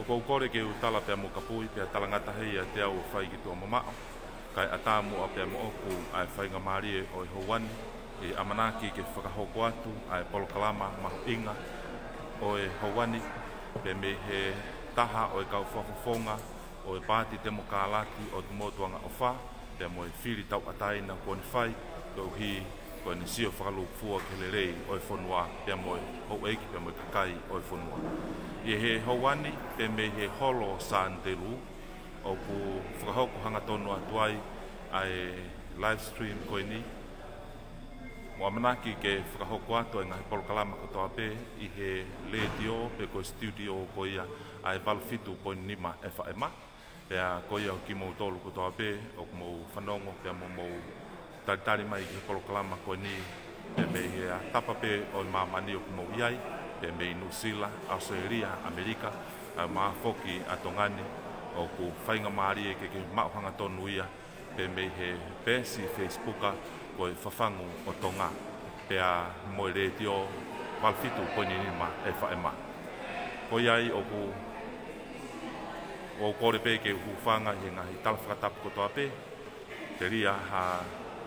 ko kore ke utala pe mo kapui pe talangata hei te au fai ki to mama kai atamu pe mo ku ai fai nga mari o howan e amanaki ke whakahoko atu ai polokalama mahu inga o e hawani pe me he taha o e kau whafofonga o e pāti te mokalati o te motuanga o wha pe mo e whiri tau ataina kone whai ko hi ko ni sio whakalu fua ke le rei o e whonua pe mo e hau eiki pe mo e kakai o e whonua i he hawani pe me he holo san te ru o ku whakahoko hanga tonu atuai ai live stream koe ni mo amanaki ke whakahoko atu e ngahi polokalama katoa pe i he radio pe ko studio ko ia ai valfitu po nima e whaema pe a ko ia ki mo tolu katoa pe o mo whanongo pe mo taritari mai ki polokalama ko ni pe me he a tapa pe o mamani o mo iai pe me New Zealand, Australia, Amerika a maafoki a tongani o ku whainga maari e ke mauhanga tonu ia pe me he pesi Facebooka ko e whawhangu o tonga pe a moe retio walfitu poni nima e whaema. Ko iai o ku o kore pe ke uwhanga he ngahi talawhakatapu kotoa pe te ria ha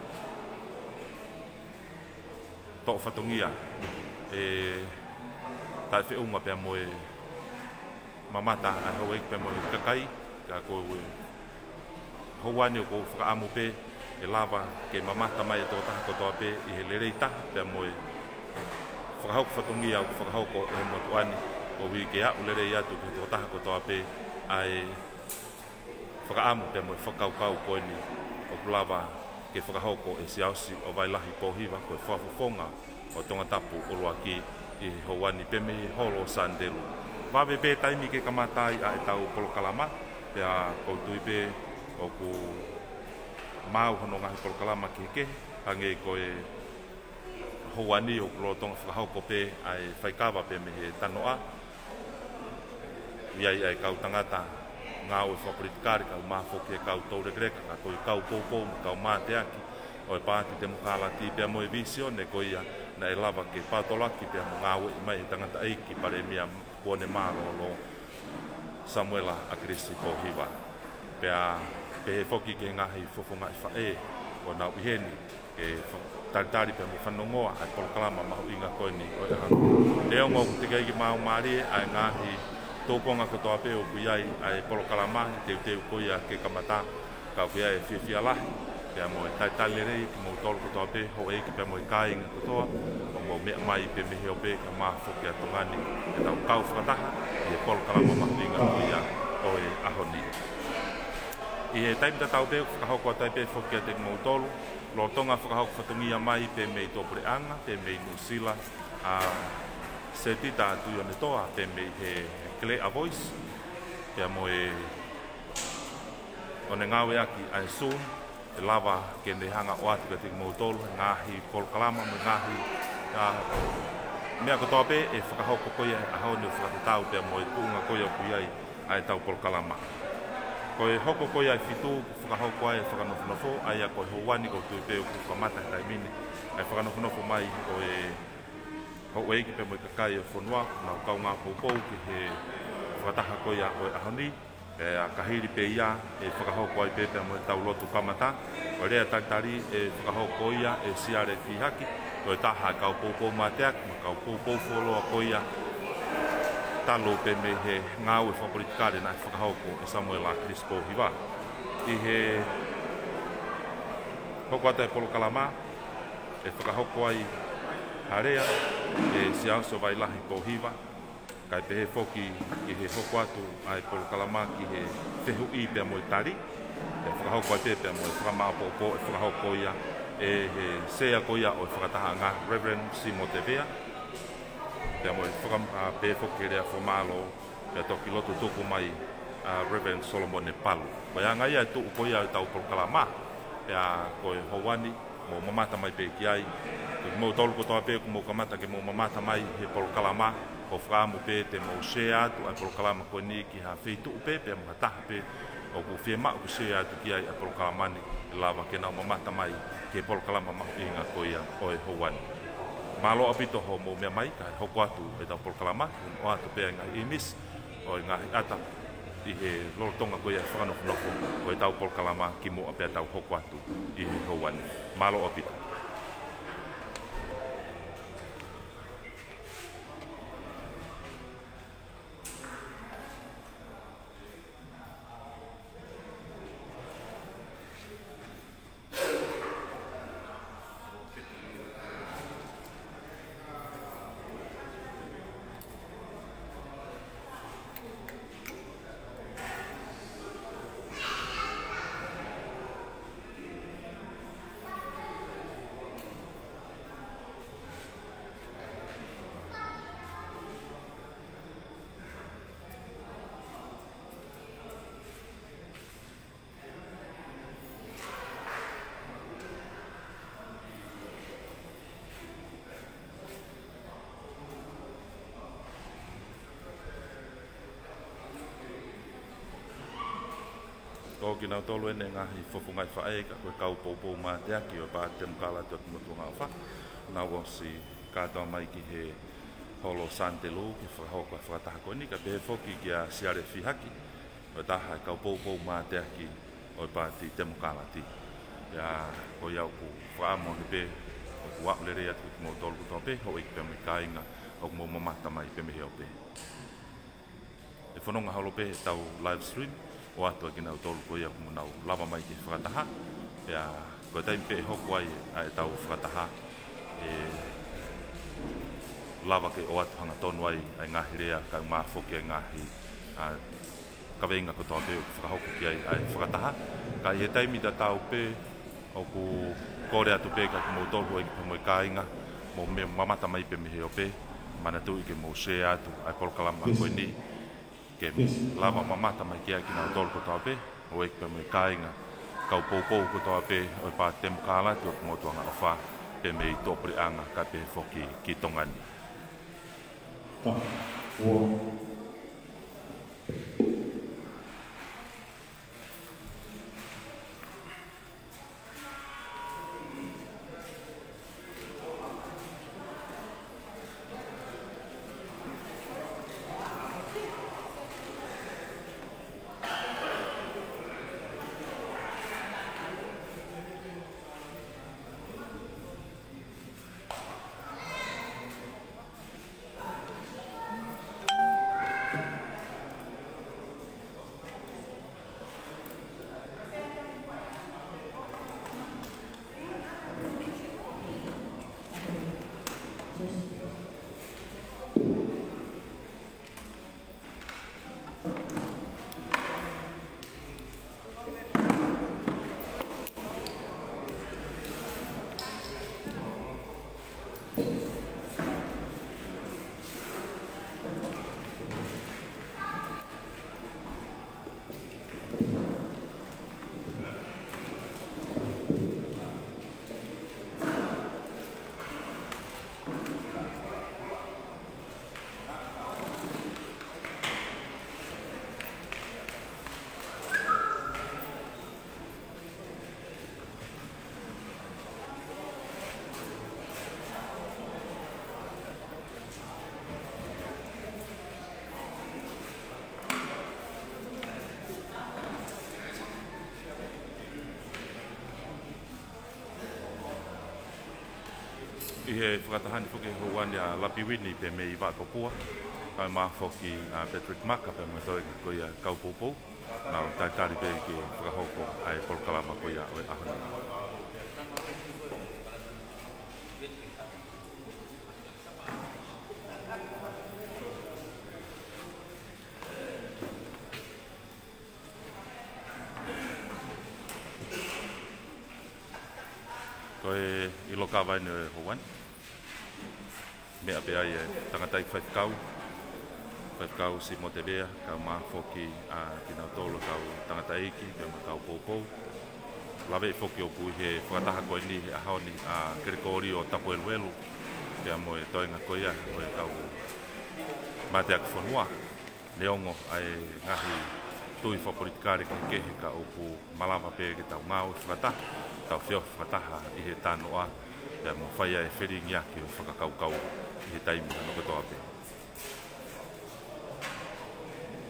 tō whatongia e tai whiunga pe moe mamata a hauek pe moe kakai ka ko hauani o ko whakaamu pe e lava ke mamata mai tō taha kotoa pe i he lerei taha pe moe whakahauku whatongia o whakahauko e motuani o wi ke au lerei atu ke tō taha kotoa pe ai whakaamu pe moe whakaukau koe ni o kulava ke whakahauko e siausi o wailahi pōhiwa koe whafufonga o tonga tapu o loa ki i hauani pe me holo sandelu. Wawe pe taimi ke kamatai a e tau polokalama pe a koutui pe o ku mau hono ngahi polokalama ke ke hange koe hauani o kulo tonga whakahauko pe ai whaikawa pe me he tanoa iai ai kau tangata ngau e whapuritikari kau mafoki e kau tauregreka ka koe kau poupou kau māteaki o e pāti te mukalati pe moe visione ko ia na e lava ke pātolaki pe mo ngau e mai tangata eiki pare mia kuone mālo lo Samuela a Krisi Pōhiwa pe a pe he foki ke ngahi fofonga i whae o nau iheni ke taritari pe mo whanongoa ai polokalama mahu inga koe ni o e hanu e ongo ku te keiki mau maari ai ngahi tōkonga kotoa pe o kuiai ai polokalama i teu teu koia ke kamata ka kuiai e whiawhia lahi pe a mo e taitale rei ki mo tolu kotoa pe ho eiki pe mo e kāinga kotoa o mo mea mai pe me heo pe ka māwhoki a tongani e tau kau whakataha i e polokalama mahu inga kuia o e ahoni. I he taimita tau pe whakahoko a taipe whoki a te mo tolu lo tonga whakahoko whatungia mai pe me i tōpureanga pe me i New Zealand se tita atu yone toa pe me he Clear a Voice pe a mo e o ne ngawe aki ai soon e lava ke ne hanga o atu ka te mo tolu ngahi polokalama mo ngahi mea kotoa pe e whakahoko koia a haone o whakatatau pe a mo e kuunga koia kuiai ai tau polokalama. Ko e hoko koia ai fitu whakahoko ai e whakanofnofo ai a koe houani ko tui pe o kukamata e taimini ai whakanofnofo mai o e hau eiki pe mo i kakai e whonua na o kau ngā poupou ki he whakataha koia o e ahoni e a kahiri pe ia e whakahoko ai pe pe mo i tau lotu kamata o rea taktari e whakahoko ia e siare whihaki o e taha kau poupou mateak ma kau poupou wholoa koia talo pe me he ngau e whapuritikare na whakahoko e Samuela Krisi Pōhiwa. I he hoko ata e polokalama e whakahoko ai harea e siauso wailahi Pōhiwa kai pe he whoki i he hoko atu ai polokalama ki he tehu i pe mo i tari e whakahoko ai pe mo i whakamao pōpō e whakahoko ia e he sea ko ia o e whakataha ngā Reverend Simo Tevea pe mo pe foki rea whamalo pe toki loto tuku mai Reverend Solomon Nepalu. Ko ia ngai ai tuku ko ia tau polokalama pe a koe hauani mo mamata mai pe ki ai mo tolu kotoa pe mo kamata ke mo mamata mai he polokalama ko whaamu pe te mo share atu ai polokalama ko ni ki ha whitu pe pe mo hataha pe o ku whiema ku share atu ki ai a polokalama ni lava ke na mamata mai ke polokalama mahu inga ko ia o e hauani. Malo apito ho mo mea mai ka hoko atu e tau polokalama o atu pe ngai imis o ngahi ata i he lorotonga koe whakanofo ko e tau polkalama ki mo apea tau hoko atu i he hauane. Malo o pita. Ko ki nau tolu ene ngahi fofongai whae ka koe kau poupou mā te aki o pā te mukala te mutu ngā wha. Nā wasi kātoa mai ki he holo Santelu ki whakahoko a whakataha koe ni ka pehe foki ki a siare whihaki. O taha e kau poupou mā te aki o pā te mukala ti. Ia ko iau ku whaamo ni pe o ku waulere atu ki mō tolu kutoa pe ho iki pe me kāinga o ku mō mamata mai pe me heo pe. E whanonga holo pe tau live stream. O atua ki nau tolu koe aku mo nau lava mai ki whakataha. Pea koe taimi pe hoko ai e tau whakataha. E lava ke o atu hanga tonu ai ngahi rea ka ngā whoki ai ngahi kaweinga ko toa pe o whakahoko ki ai whakataha. Ka i he taimi ta tau pe o ku kore atu pe ka mo tolu ai ki mo i kāinga. Mo me mamata mai pe me heo pe. Mana tui ke mo share atu ai polkalama koe ni. Ke lava mamata mai kia ki nau tolu ko toa pe, o eki pe me kāinga, kau poupou ko toa pe, o pā te mukala, te o kumotuanga o wha, pe me i tōpuri anga, ka pe whoki ki tongani. I he whakatahani whuke houane a Lapiwini pe me i Wākopua. Kai mā whoki Patrick Maka pe me toi ko ia Kaupopou. Nā taitari pe ki whakahoko ai polkalama ko ia o e ahana. Ko e iloka vai ne houane. Mea pe ai tangatai whaikau si Motevea, kau mā whoki ki nau tolo kau tangatai iki, kau Poupou. Lawe whoki o pui he whakataha koe ni he ahoni kerikori o Tapu Eluelu, pia mo e toinga koe ia, o e kau Mateak Whanua, Neongo ai ngahi tui whapolitikare ki kehe ka o pu malama pe ke tau ngāo whakataha, tau whio whakataha i he tānoa, pia mo whaia e whiringi aki o whakakaukau i he taimi no katoa pe.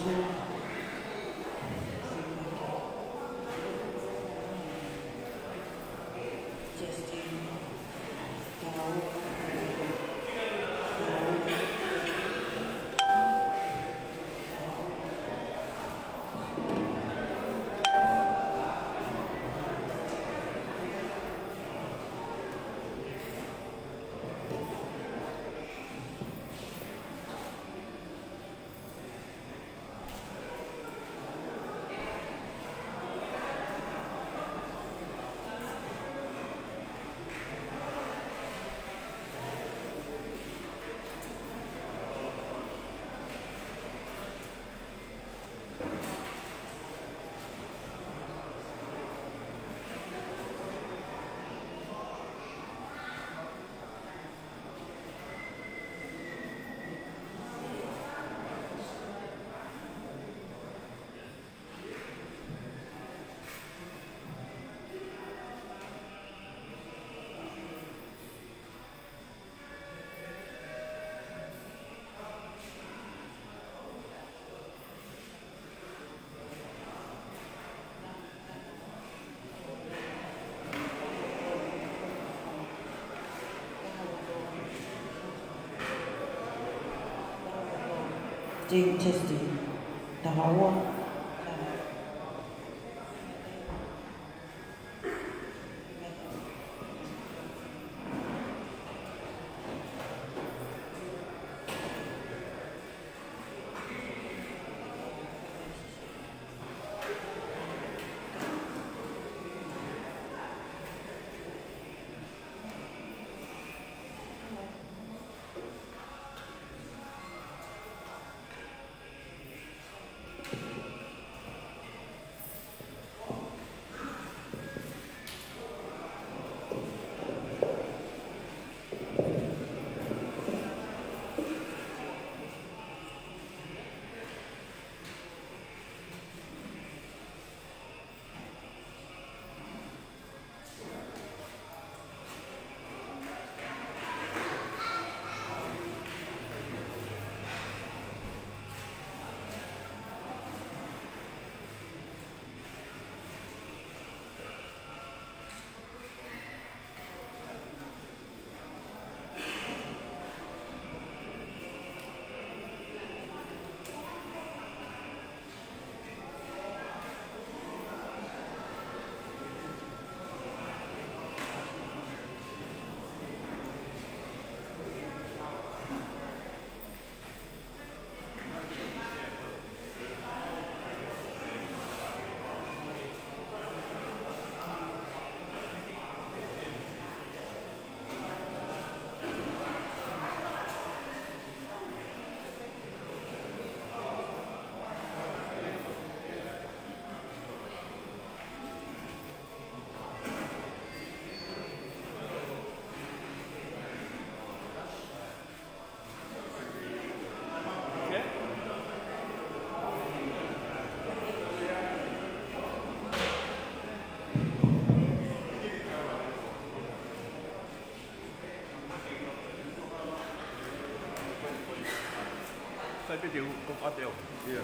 Jing testing. Tahawa. Sai pediu com hotel. Yeah.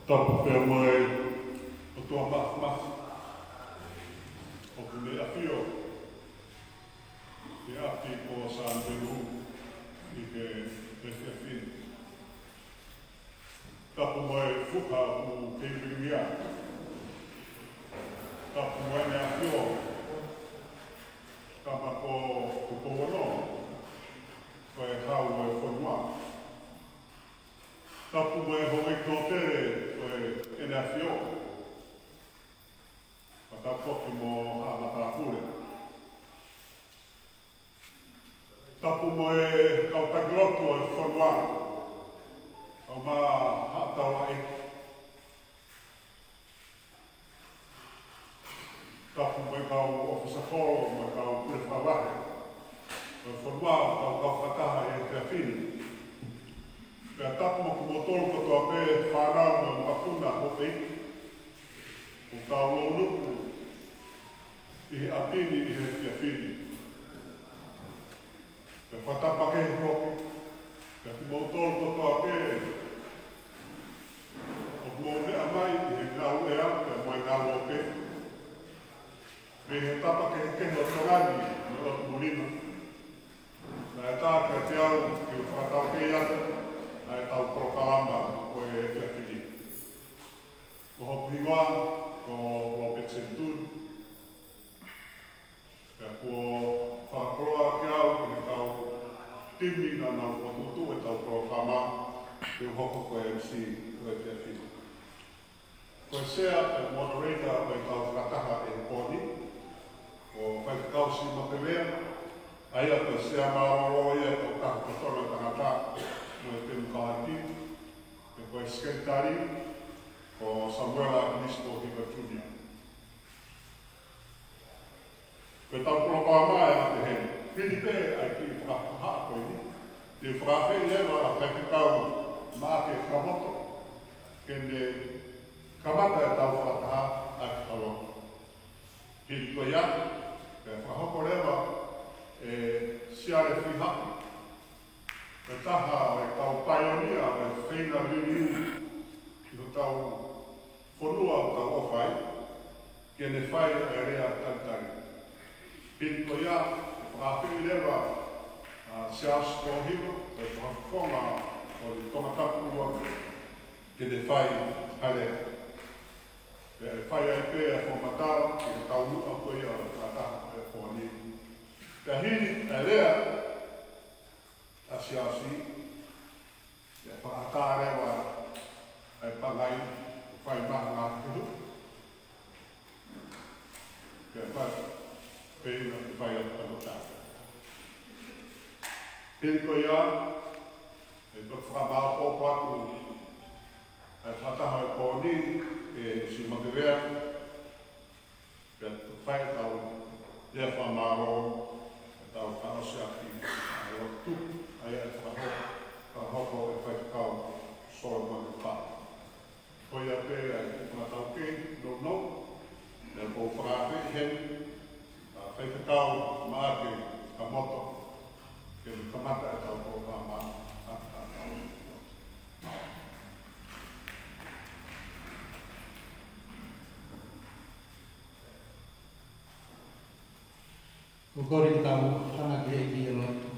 Tapu pia mai o tua mas o kune a fio e ati ko sa antenu i ke pese fin. Tapu mai fuka u keiringia. Tapu mai ne a fio kama ko kupono ko e hau e whanua. Tapu mai hongi tōtere ko e ne a fio. Ka toki mo a matarapure. Tapu mo e kau takiloto e whanua. Kau ma hatawa e. Tapu mo e kau ofisa koro, mo e kau pure whawahe. Kau whanua, kau whataha e te awhini. Pea tapu mo kumo tolu katoa pe whanau mo makuna ho pe. O kau lo nuku. I he apini i he te awhini. Te whatapa ke he roki. Te kumo tolu katoa pe. O kumo mea mai i he ngau ea, te moe ngau o pe. Me he tapa ke he keho torani me o mulino. Na e tāka te au ki o whakatau ke iata. Na e tau prokalamba ko e te awhini. Ko hopu hiwa, ko Lope Tsentun. Pea ko whakakoroa ki au, ki ne tau timi na nau o tutu e tau prokama. Te hoko ko MC ko e te awhini. Ko e sea e moderator o e tau whakataha e poni. O whaikausi ma te mea. Aia ko e sea maaro ia o kakotona tangata. Mo e te mukahati. E ko e skentari. O Samuela Nisto Hiva Junior. Ko e tau prokoa mai a te heni. Filipe ai ki whakaha koe ni. Te whakahe lewa a whaikitau mā te whakamoto. Kene kamata e tau whakaha a ki taloto. Hili koe ia. Te whakahoko lewa e siare whihaki. Te taha e tau paionia e whaina ririu. Ki ho tau whanua o tau ofai. Kene whai e rea tantari. Hili koe ia. Whakawhiri lewa Sias Tohiro, e whakawhonga o i tongatapurua ke te whai hale. E whai ai pēr whamatara ke te taunua koe a whataha e whani. Te hiri e rea a Siasi, e whakatārewa e pangai whai maha ngā kuhu. Ke whai pēna te whai a whakatara. Pēri koe ia, e tuk whakamau pōpatu, e whataha e pōni, e si Makerea, e tuk whai tau lea whamaro, e tau whanaosiaki, e o tuk, ai e whahoko e whaikau sora mani wha. Koe ia pēra e whanatau kei, no, e pō whakawe hen, whaikau maake ka moto, ke kamata e tau programa Ko kore tau hana ke e ki e lotu.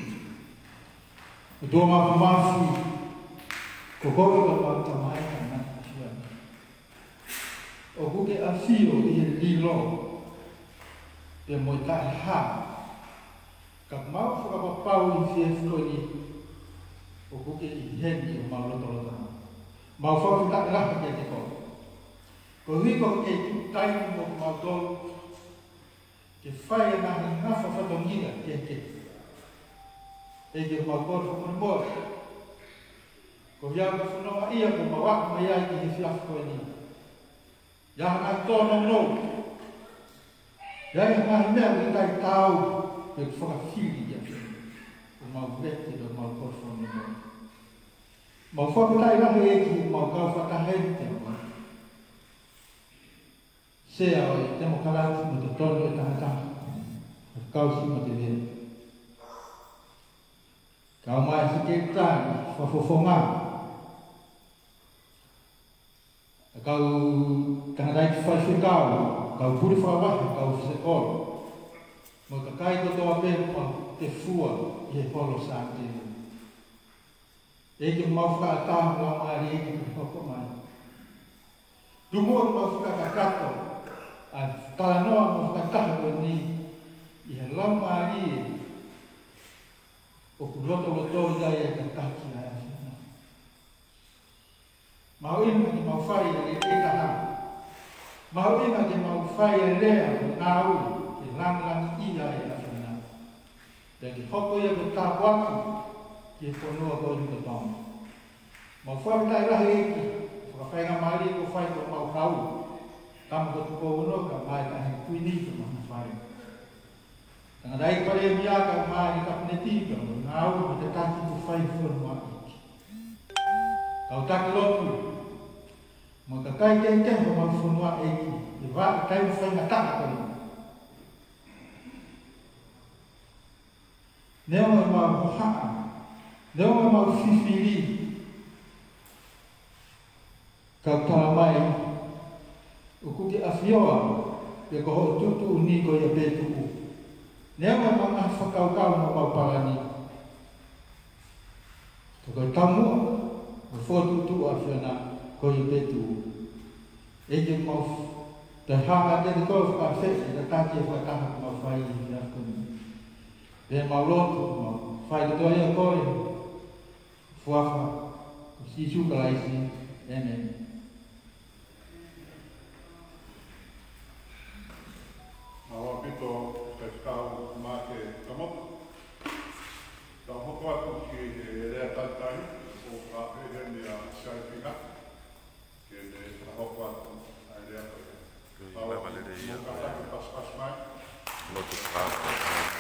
O tō mafu ko kore ka pata mai ka nata tuana. O kuke a fio i e lilo e moi ka e ha. Ka mau whakapapau i whiefkoni o kuke i heni o mau loto. Mau whakita e raha ke te kore. Ko hiko ke tu tainu mo mau tolu ke whai e nahi ngawha whatongira ke ke. E ke mau kore whakone moa. Ko hiau ka whanoa ia ko mawak mai ai ki he whiafkoni. Ia ngā tōna no. Ia ngā mea i tai tau. Pe whakawhiri ia o mau vete o mau korwhone mo. Mau whakatai rahe e ki mau kau whakahei te mo. Sea o e demokarati mo te tono e tahataha. O kausi mo te vea. Kau mai si ke tāni whawhawhonga. kau tangadai fai kau puri whawahi kau se oro. Mo ka kai ko toa pe te fua i he polo sa te. E ki mau whakatā ngā maari e ki hoko mai. Tumua mau whakatakato, a kalanoa mau whakatakato ni i he lau maari e o ku loto ia e ka kaki a e whina. Mau ima ki mau whai e e kaha. Mau ima ki mau whai e rea o ngā ui e langi ia e a whina. Te ki hoko ia ko tā waki ki e whanua ko i ka tonga. Mau whai tai rahi e ki, whakawhainga maari ko whai ko mau kau. Kama ko tuko uno ka mai ka he kuini ko mana whai. Tanga dai pare mia ka mai ka pneti ka ngā ui mo te taki ko whai whanua iki. Kau taki lotu, mo ka kai kei ko mau whanua iki, i wā kai mo whainga taka koi. Neo mai mau haa, neo mai mau whiwhiri. Kau tala mai, o kuki a whioa, e ko ho tutu ni ko ia pētuku. Neo mai mau ngā whakaukau no mau parani. Ko kau tamua, o whotutu a whiona ko ia pētuku. E ki mau te hanga te koe whakawheti, te tāti e whakaha ko mau whai i whia kuni. E mau lotu, mau whai te toa ia koe, fuafa, ko sisu kalaisi, amen. Awa pito te whakau mā te tamoto. Tau hoko atu ki e rea tātai, o ka heheni a Shaipinga, ki e hoko atu a rea tātai. Tau mō ka taki paspas mai. Lotu kāpa,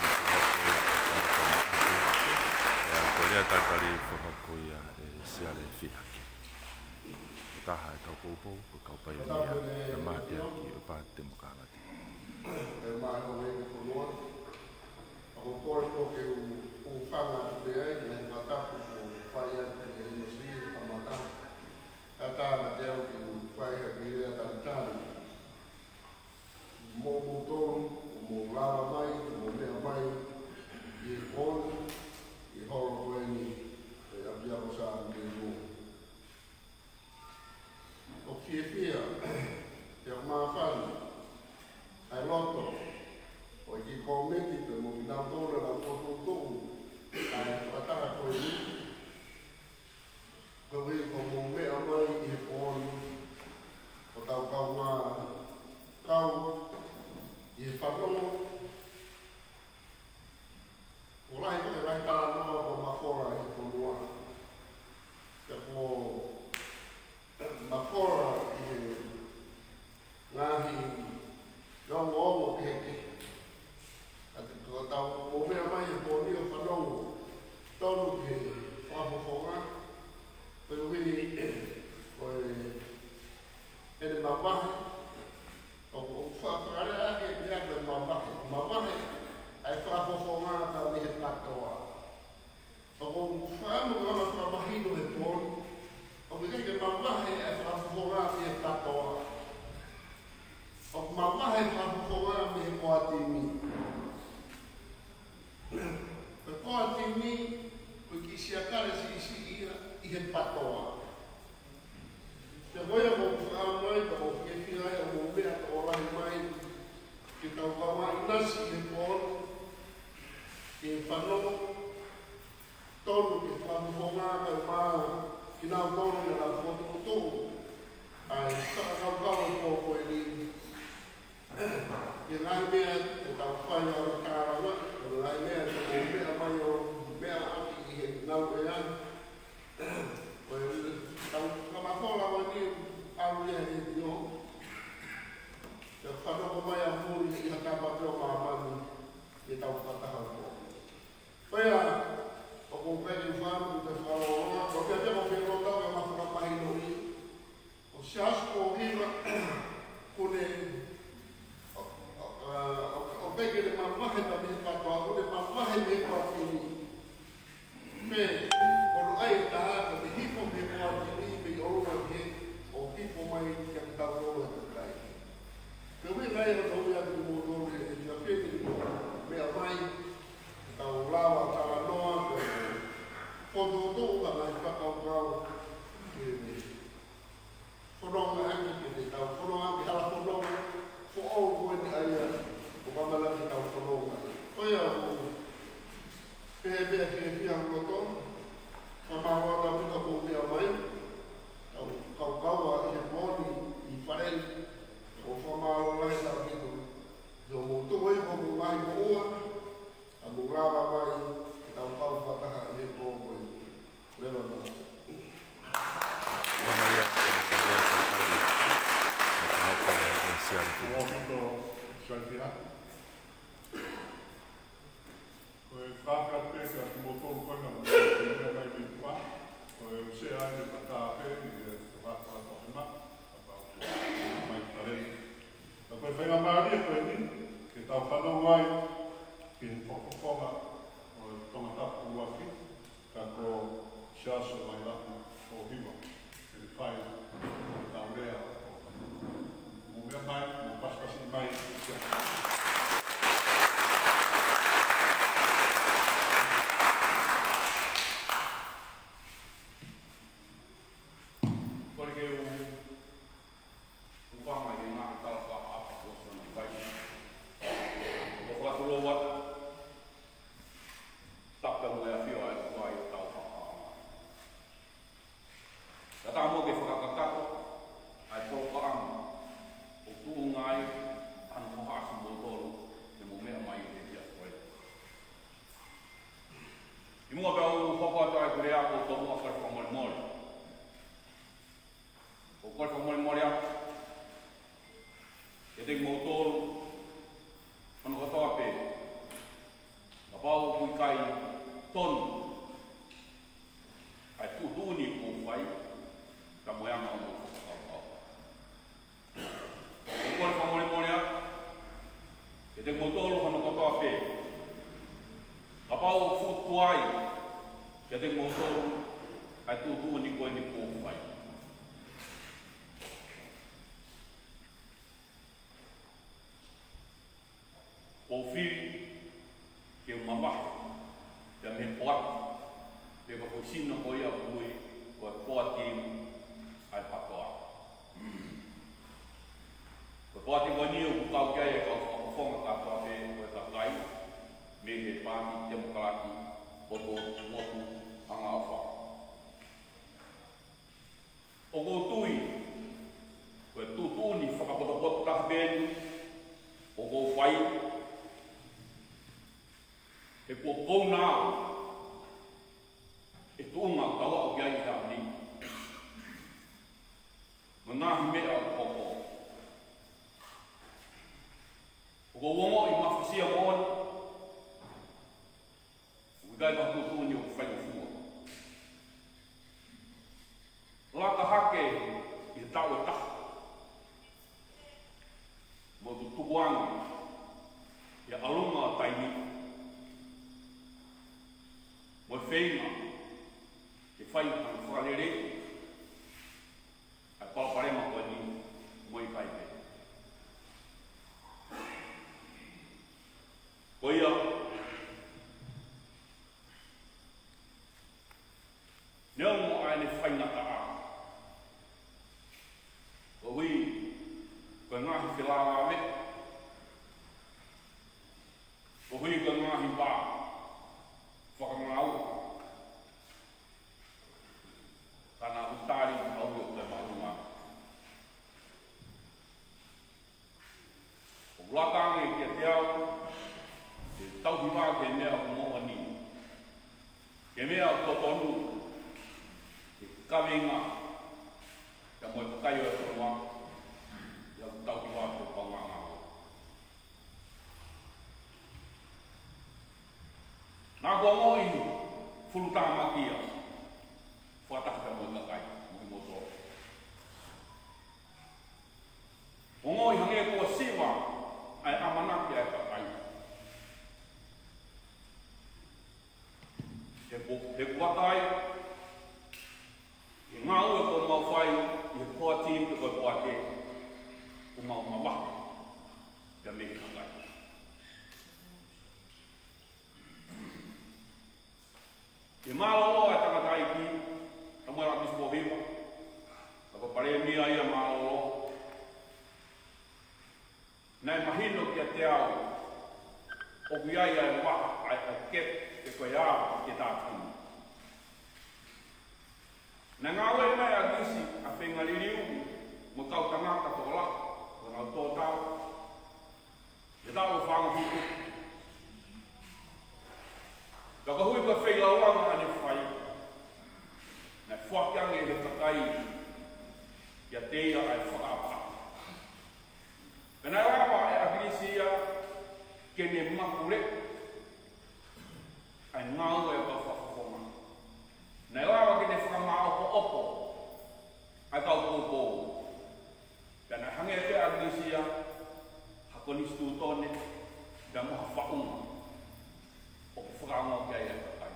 ko rea tātari whakako ia e siare whihaki. Taha e kau poupou, ko kau pai nia, e mātia ki o pāte mo kāngati. E mai ho e ko noa. Ako kore ko ke u whanga te ai, e matapu ko whai atu e ino siri a matapu. A tāna te au ki u whai ha ki rea tātari. Mō tonu, mō lava mai, mō mea mai, i e kone, i horo koe ni, e apia ko sa ane mō. O ki e whia, te o mawhani, ai loto, o ki kometi te mo ki nau tōra na tōtōtōu, ai whatara koe ni. Koe ko mō mea mai i he kōni, o tau kau ngā kau, i he whanongo. O lai koe rai tāna noa ko mawhora i he konua. Te ko mawhora i he ngāhi Nau ngōngo heke. Ate kua tau o mea mai e kōni o whanongo. Tonu ke whapofonga. Pero hini koe ene mamahe. O whakare ake mea koe mamahe. Mamahe ai whapofonga tau ni he katoa. O whaamu ngana whamahino he pōni. O ke mamahe ai whapofonga ni he katoa. O mamahe whapukonga me he koatimi. Pe koatimi, koe ki siakare si isi ia i he patoa. Te hoia mo whaamai, ka o ke whiai o mo mea ka o rahi mai, ki tau kawa inasi i he pōn, ki he whanongo, tonu ki whapukonga ka maa, ki nau tonu ni la whototo, ai whakakau ko koe ni, e ngai mea e tau whai o kārawa, e ngai mea e tau mea mai o mea aki i he nau e an. O e tau kamatola wa ni aru ia he tio. Te whanoko mai a pūri i hatapa teo māmani e tau whataha ko. Pea, o kōperi whāmu te whaoronga, o kia te mo whenua tau e mawhakapahino i. O siasko hiwa, kone o peke le mamahe ta me katoa, o le mamahe me katoa. Me, o ai ta hata me hipo me katoa, me i oruna ke, o hipo mai Ke ui nei o tau ia ki mō tōru e ia pēki mea mai, tau lawa tala noa, koto tō ka mai whakau kau, ke me whanonga angi ke te tau whanonga, ki hala whanonga, ko au koe ni aia, ko mamala ki tau whanonga. Koia o pēpea ki e pia koto, ka mawa ka puta ko mea mai, tau kau kaua i he pōni i whareni, o whamao lai tau kitu. Yo mo tuwe ko mo mai mo ua, a mo rawa mai, ki tau pau whataha i he pōni. Lewa nā. Wākito Shaifia. Koe whākara pēka ki mō tōru koinga mo tōru mea mai ki wā. Koe use ai me tā pēki e whākara tōhima. Mai tarei. Tā koe whainga māria koe ni, ke tau whanau ai, ki he whakakonga o tonga tapu uaki, ka ko Shaso mai laku o hiwa. Ke le whai, tau rea o mea mai, mo paspasi mai, he kuatai, e ngā ua ko mau whai, i he kua tīm te koe puake, o mau mawaha. o kuiai ai waka ai kep e koe a ke tātunu. Nā ngā ue mai a gisi a whengaririu mo kau tangata tō la, o ngā tō tau, e tau o whangahuku. Ka kahui ka whailauranga ane whai, nā whakiange he kakai, ia teia ai whakapa. Nā rāwa e a gisi ia, ke ne makure, ai ngā ue e ka whakafonga. Nā rawa ke ne whakamao ko opo, ai kau kōpō. Nā hange te a gisi ia, hakonis tūtone, ka moha whaunga. O ke whakaonga kia ia kakai.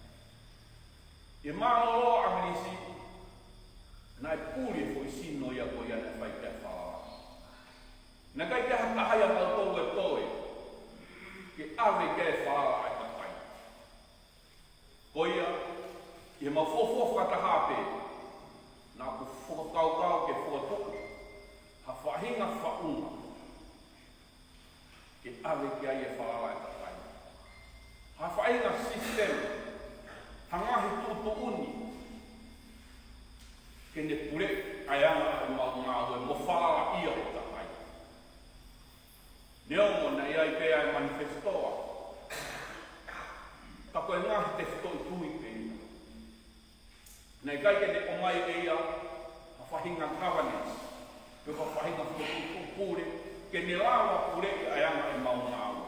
E mālo a gisi, nā e pūre fo i sino ia ko ia ne whai te whaara. Nā kai te hakahai a kau tōu e tōe, ke awe ke whaara ai kakai. Ko ia, i he mau whofofu ka tahape, nā ku whakaukau ke whatoku, ha whahinga whaunga, ke awe ke ai e whaara ai kakai. Ha whahinga sistem, hangahi tūtu uni, ke ne pure ai anga e mau ngā ue mo whaara ia o kakai. Neo mo na iai pe ai manifestoa, ka koe ngahi te whitoi tui pe ina. Nei kai ke ne o mai e ia, ha whahinga governance, pe ka whahinga whitotu pūre, ke ne lawa pūre i ai anga e mau ngā ue.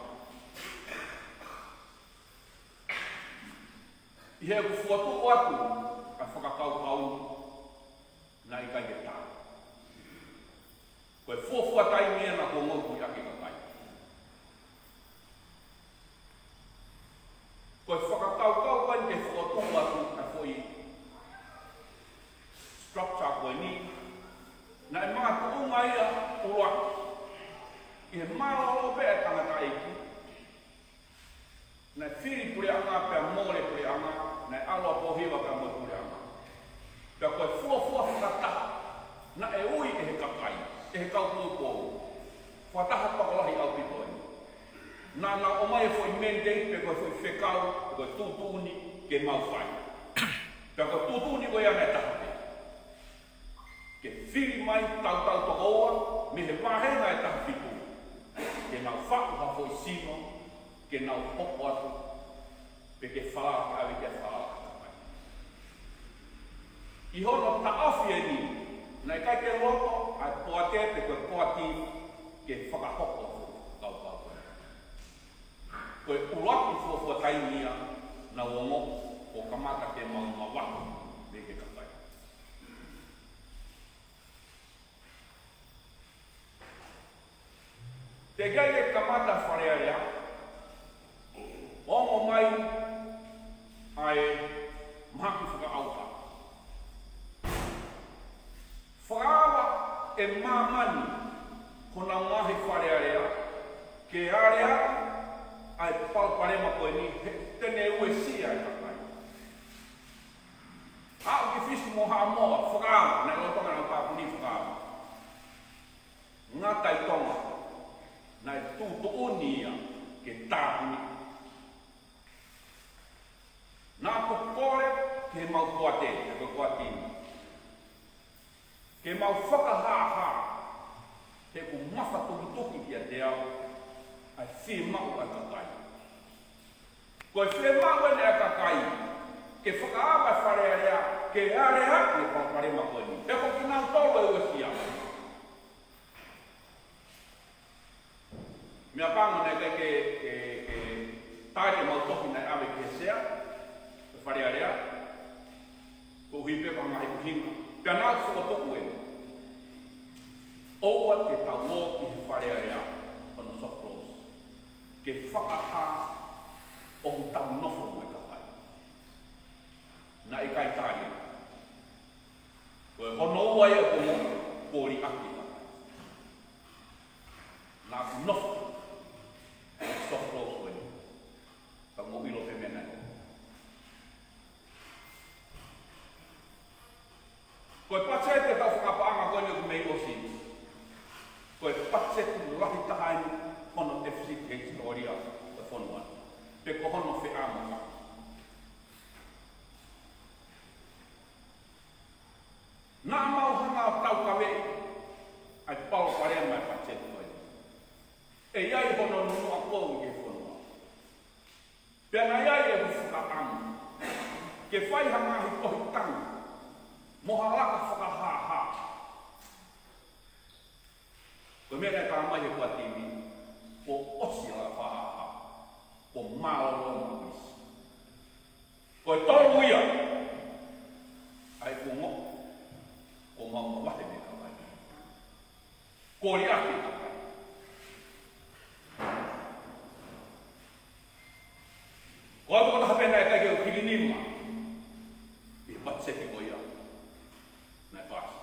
I he ku whuatu atu, ai whakakaukau, na i kai ke tā. Koe whuatai mea na ko ngoku i ake kakai. Koe whakakaukau kai ke whuatu atu, ai whoi structure koe ni, na e mga tuunga ia uruaki. I he mālo pe e tangata eiki, na e whiri pure anga pe a mōre pure anga, na e aloa pohiwa pe a mōre pure anga. Pea koe fua whakataha, na e ui e he kakai, e he kaupūpōu. Whataha pakolahi au pitoi. Nā o mai e whoi mendei, pe koe whoi whekau, pe koe tūtūni ke mau whai. Pea koe tūtūni koe ane taha pe. Ke whiri mai tau toko oa, me he pāhenga e taha pitu. Ke nau whaku ha whoi sino, ke nau hoko atu, pe ke whaa awe ke whaa. I hono ta awhi e ni, nei kai ke loto, ai poate pe koe poati ke whakahoko kau. Koe uruaki fuafuatai nia na wongo o kamata ke maunga wako me ke kakai. Te gai e kamata wharearea, ongo mai ai maku whakaauka. Whaawa e mamani kona ngahi wharearea, ke area ai palparema koe ni tene ue sia e kakai. Au ki fisu mo haa moa, whakaawa, nei lotonga na tāpuni whakaawa. Ngā taitonga, nei tūto unia ke tāpuni. Nā kokore ke mau kuate, ke kuatini. Ke mau whakahaha, he ku mawha tuki kia te au, ai whi mau a kakai. Koe whi mau ene a kakai, ke whakaawa wharearea, ke area, ke whakarema koe ni. He ko ki nau tolo e uesia. Mea pāngu nei kai ke taere mau toki nei awe ke sea, ke wharearea, ko hipe pa ngahi kuhinga. Pea nāu whakatoku e. Oua te tau ki he wharearea on the soft close. Ke whakaha o tau nofo mo e kakai. Na e kai tāria. Koe hono ua e o komo, kōri aki kakai. Nā nofo o soft close koe. Ka mo ilo pe mena e. Koe patse te tau whakapaanga koe ni o mei osi. Koe patse tu lahi tahai kono te whisi te historia o whanua. Pe kohono whi āmaka. Nā mau hanga o tau kawe, ai pao parea mai pachetu koe. E iai hono nunu a kou ke whanua. Pena iai e hufuka amu. Ke whai hanga hi kohi tangu. Moha laka whakahaha. Ko mea kai ka mai he kua tiwi, ko osi ala whahaha. Ko mao loma wisi. Ko e tolu ia, ai ko ngoko. Ko mau wahe me ka mai. Ko ri ake ka mai. Ko atu kata hapena e kai ke o kirinima. I patseki ko ia. Nai pasi.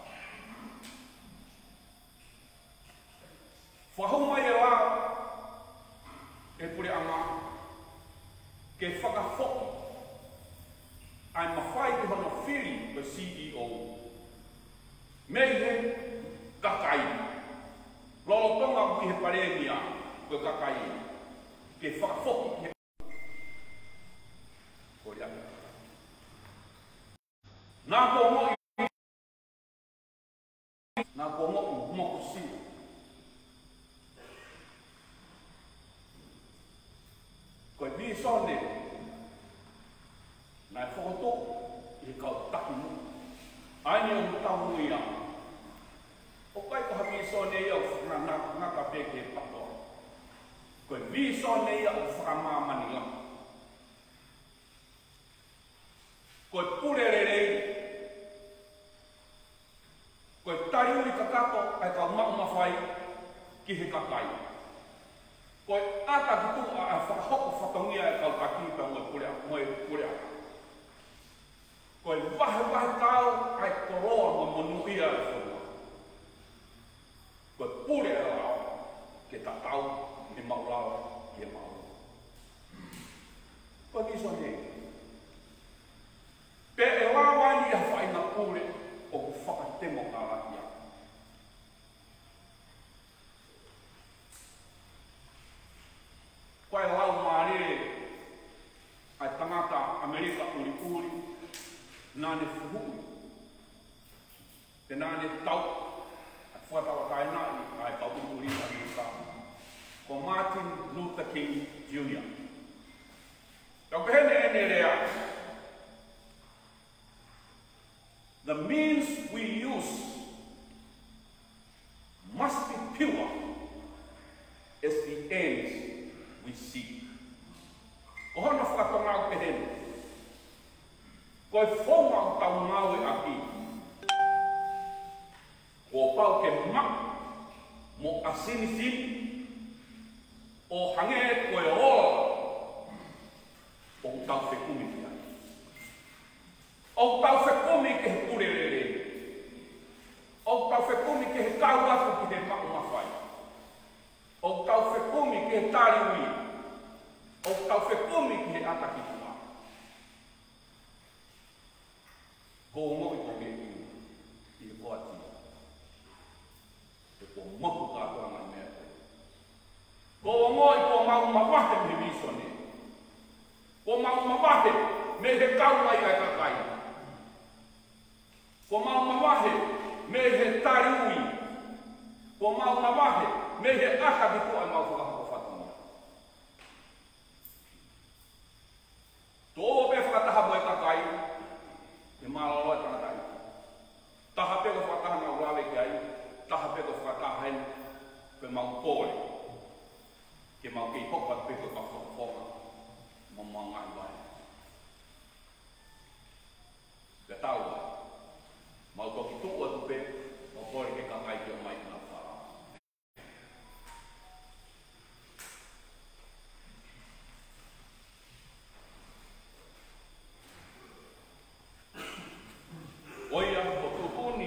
Whahau mai e la, e pure anga, ke whakafoki. Ai mawhai te hono whiri o CEO. Mei he kakai. Lolo tonga ui he paremia ko kakai. Ke whakafoki he korea. Nā ko ngoi nā ko ngoi moko siwa. Ko i vi sone nai whakato i kau taki mu. Aini o tau muia. O kai ko hapi sone ia o ngaka peke patoa. Ko i vi sone ia o whakamamani la. Ko i purererei. Ko i tari ui kakato ai kau mawhai ki he kakai. Ko i ata kitu a whakahoko whatongia e kau kakipa moe purea. Ko i wahe tau ai koroa mo monuia e whanua. Ko i purea lao ke tatau e maulao ke mau. Ko i kiso hei. Pe e wawani a whaina pure o ku whakatemo ala ia. Ko e lau maare ai tangata Amerika uri nāne fuhui. Te nāne tau ai whatawa kai nai ai pau uri Amerika. Ko Martin Luther King Jr. Tau pehene ene rea. The means we use must be pure as the ends we seek. Ko hono whakatonga o pehene. Ko e whonga o tau ngau e aki. Ko pau ke mak mo asini o hange ko e ola o tau whekumi ki ai. O tau whekumi ke he purerere. O tau whekumi ke he kau atu ki he maku mawhai. O tau whekumi ke he tari ui. O tau whekumi ki he ataki tua. Ko ngoi ko me iu i he koati. E ko moku kātua ngai mea te. Ko ngoi ko mau mawahe me visone. Ko mau mawahe me he kau mai ai kakai. Ko mau mawahe me he tari ui. Ko mau mawahe me he aka bitu ai mau whakahoko whatunga. Tō pe whakataha moe kakai. E mālaloa tanatai. Taha peko whakataha ngau rawe ki ai. Taha peko whakataha hen. Pe mau kōre. Ke mau kei hopat peko ka whakawhonga. Mo mau ngai vai. Ke tau vai. Mau toki tua tu pe. Mo kore ke kakai ki o mai ngā whara. Oia o tupuni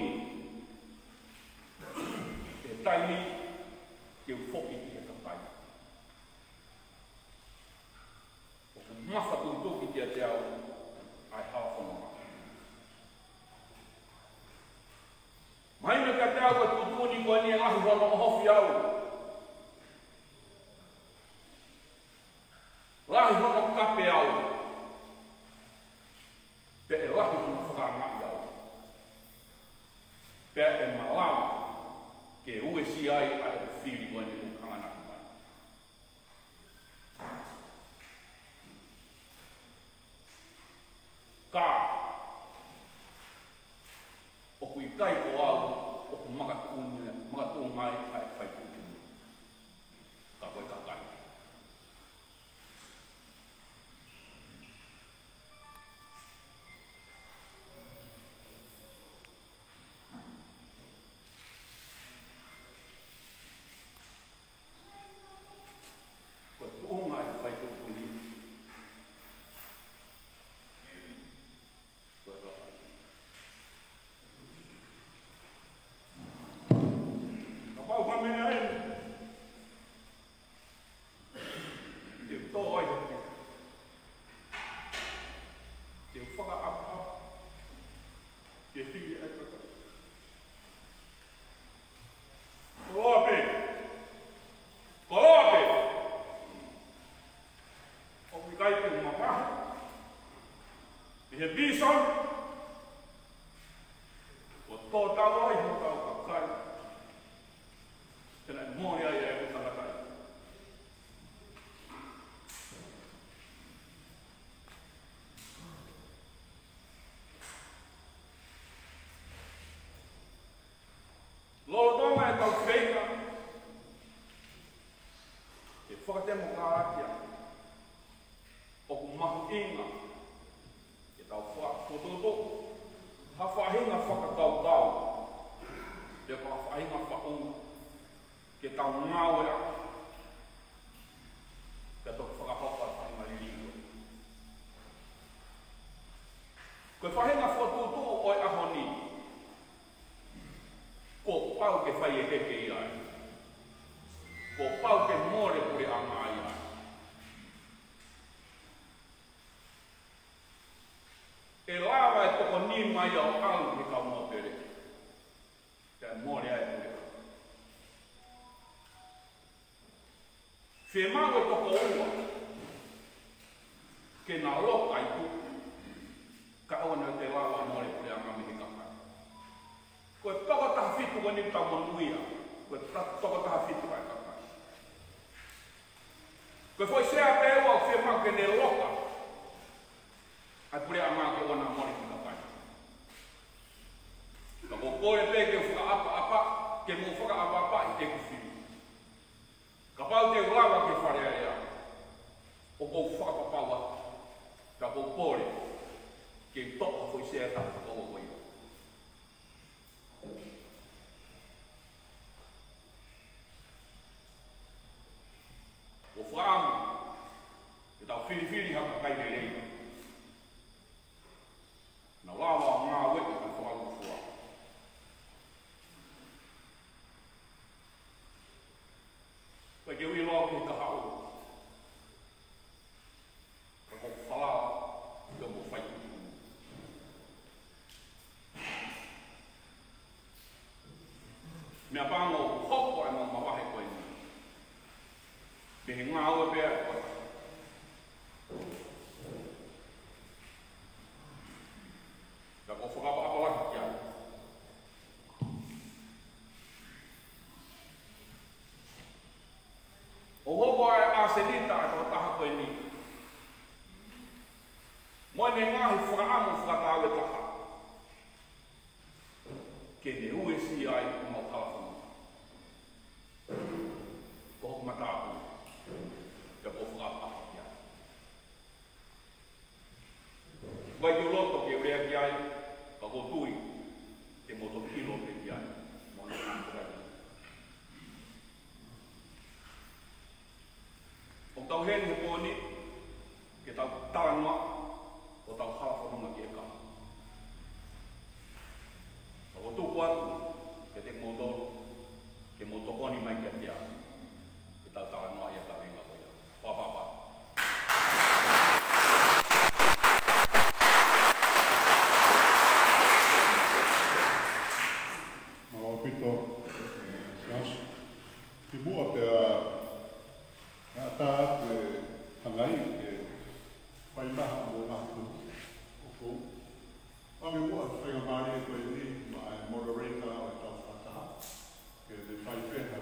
e taimi ke u whoki ki he kakai. O ku mawha tuki ki a te au ai hawhonga. Maina ka te au e tupuni ko ni ahi hono o hofi au. si ai a e whiri wani o kangana mai. Ka o kui kai ko au o ku makatu mai ai whai putu. Ka koe ka kai. He bison o tō tau ai ho tau kakai. Tēnā mōri ai e o tanakai. Lolo tonga e tau whenga. E whakatemo ka atia. O ku mahu inga. Tau whakatoto, ha whahinga whakatau-tau, te whahinga whaunga, ke tau ngāwea, te tau whakahoka whahinga lingua. Koe whahinga whakatoto oi ahoni, ko pau ke whai e heke i ai, ko pau ke more pure a ngā i ai. E lava e toko ni mai au au ni ka mo pere. Te mori ai pure. Fe mau e toko ua. Ke na loka i tu. Ka ona te lava mori pure a ngami ni ka pai. Koe toko taha fitu wani ka monuia. Koe toko taha fitu ai ka pai. Koe foi sea pe ua fe mau ke ne loka. Ai pure a maa ke wana mori ki ka pai. Ka ko kore pe ke whaka apa, ke mo whaka apa i te kuwhiri. Ka pau te ulawa ke whare ea. O ko whaka papaua. Ka ko kore ke toka fwoi sea ka whaka o wai. O whaamu, ke tau whiri haka kai ne reina. Na lawa ngā weki ka whakaru fua. Koe ke ui loa ke ka hau. Ka ko whalaa ke mo whai kutu. Mea pāngo hoko e mo mawahe koe ni. Me he ngā ue pēr koe. Ka ko whakapapalaki ki ai. O hoko ai a senita e tō taha koe ni. Moe ne ngahi whakaamu whakatawe taha. Ke ne ue si ai o mau kalawhanga. Ko hoku matāpu. Ka ko whakapapalaki ki ai. Vai ki o loto ke rea ki ai. Ka ko tui, te moto kilo te ki ai, mono kānturai. O tau heni he pōni, ke tau tāngua, o tau hawhonga ki e kā. Ka ko tūku atu, ke te motoro, ke moto koni mai ki a te ai, ke tau tāngua i a tā ringa koia. Pāpāpā. Ki mua pia tā te hangai ke whai maha mo atu o kou. Ame mua whainga māre koe ni ma e moderator o tau whataha. Ke te whai whenha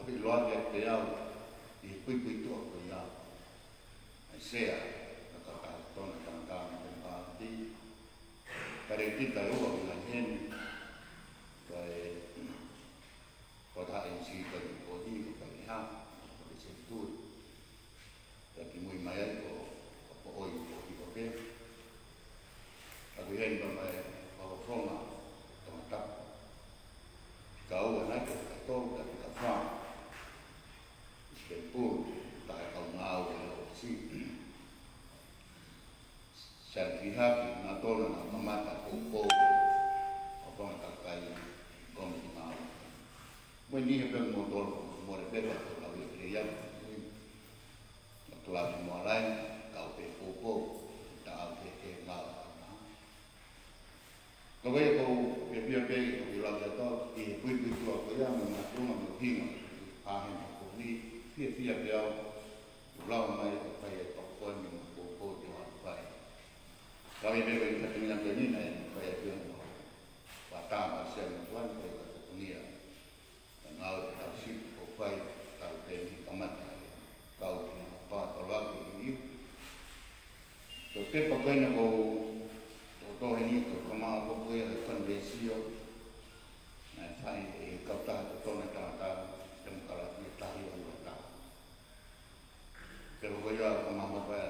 pe loa te au i pui to ko ia ai sea ka ka tona ka me pa ti kare kita o la hen ko ta en si ko di ko ni ha ko se tu ta ki muy mai ko oi ko ke a vi hen ba mai ko fronga to ta ka o na ko to ka fa ke pu ta ka ngau o si sertiha na tona na mamata ko apa tak kai kom di mau when ni heb motor mo le beba la vi ya la mo lai ka pe ko ta pe ke la ko ve ko pe ko la ya to i pui to ko ya mo na ko mo hinga a hen ko ni fia pe la mai pa ya to ko ni ko to pa kami bebe kita tinggal di sini, saya bilang watama saya tuan saya dunia, dan awal taksi opai tahu teni kamat kau apa tolak ini, tapi pakai nak kau ini kemana kau punya konvensio, nah saya kau tahu kau nak tahu kalau kita tahu orang tahu, kalau kau ya kemana apa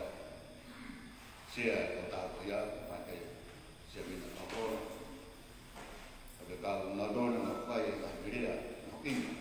sia kata ya pakai sia minta apa tapi kalau nadon nak pakai tak dia nak ini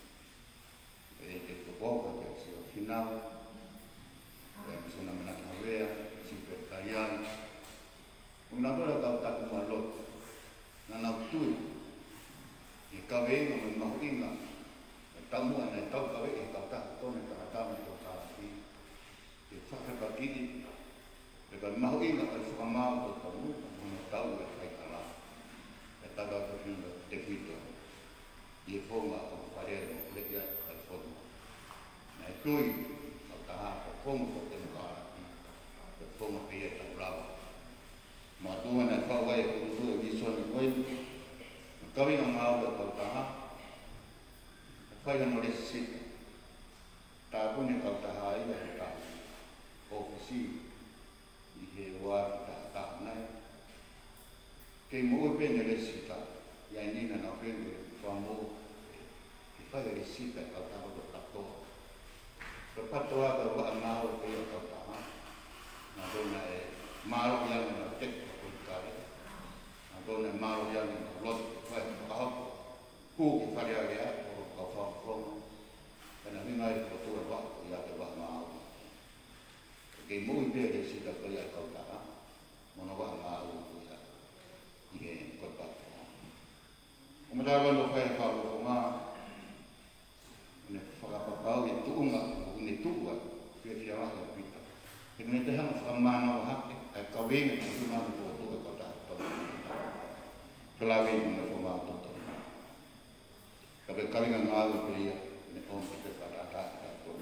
itu bawa ke sia final yang sudah menaklak si pertanyaan menapa kau tak malu nak tu ikawe nak ingat tamu anak tahu kawe kau tak tahu nak kata itu tapi itu fakir bagi dengan mahu ingat al mau tu kamu tahu apa kala kata kata tu teknik dia forma atau pada mereka al forma nah itu kata forma tu kala forma dia tak berapa matuan al kawai itu di zona kau kau yang mau kau tahu apa yang boleh sih tak pun yang kau tahu ia tak ofisi ihe wa ta nai ke mo pe ne sita ya ni na na pe ko mo ke fa de sita ka ta ko ta to pa to wa wa ma o pe ko ta na do na e ma ro ya na te ko ta na do na ma ro ya na lo fa ka ku ke fa ya ya ko fa ko na mi mai ko to wa ya ke wa ma que muy bien si la cosa es cortada, no va a usar y que cortar. Como ya cuando fue el Pablo Tomás, en el Fagapapao y Tunga, un estuva, que se llama la pista. Que no dejamos a mano al cabello, que es una foto de cortar todo. Clave en el formato todo. Pero el cabello no ha de pedir, me pongo que para atrás.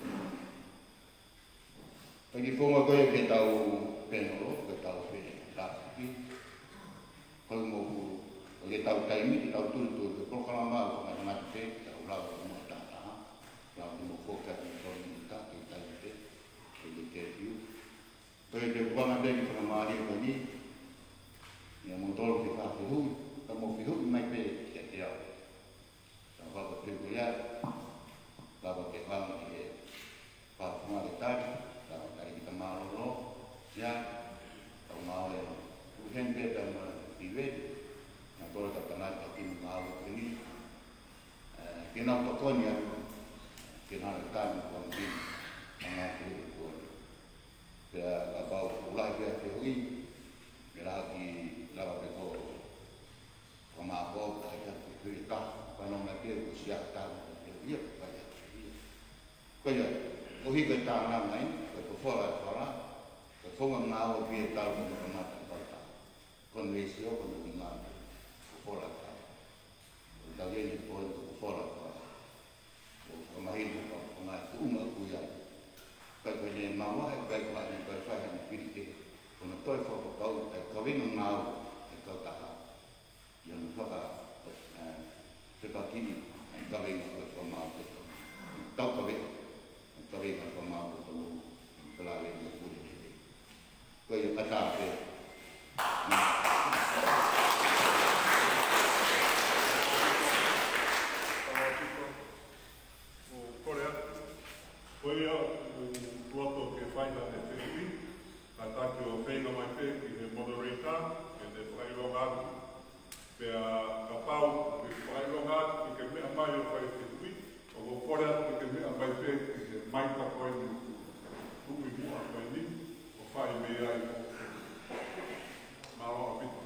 Pagi fonga ko ke tau penolo ke tau pe ta ki ko mo ke tau taimi ke tau tu ke ko kala ma ko ma te tau la mo ta la mo ko ka ni ko ni ta ke ta te ke ke yu to ke ko ma de ko ma ri ko ni ya mo tol ke fa hu ta mo fi hu mai pe ke te ya ta va ko te ya la ko ke fa ni pa ma de ta malo ya tau mau ya uhen be da piwe na to ta kana ta tin mau ni ke na to konya ke na ta ko ni na ke ko ya apa ulai ke ke ui la ki la ba ko ma ko ta ke ta pa no na ke ku sia ta ye pa ya ko ya o hi ke ta na mai fora ke fonga ngau pe tal mo na mata porta con lesio con ngau fora ta ye po fora o mai ko mai uma ku ya ka ko ne ma wa ka ko ni ka fa ni pirite con to fo ko ka vin ngau ka ta yang fa ka te pa ki ka vin ko ma tau kawe ka pamau tu pelale ni puli ni ko yo kata pe Korea Korea proto que fai na FPI ataque o feino mai pe que moderator que de fai logado pe a capau que fai logado que me mai o fai FPI o Korea que me mai pe que mai ta coi tu me mo coi ni o fai me ai ma o pito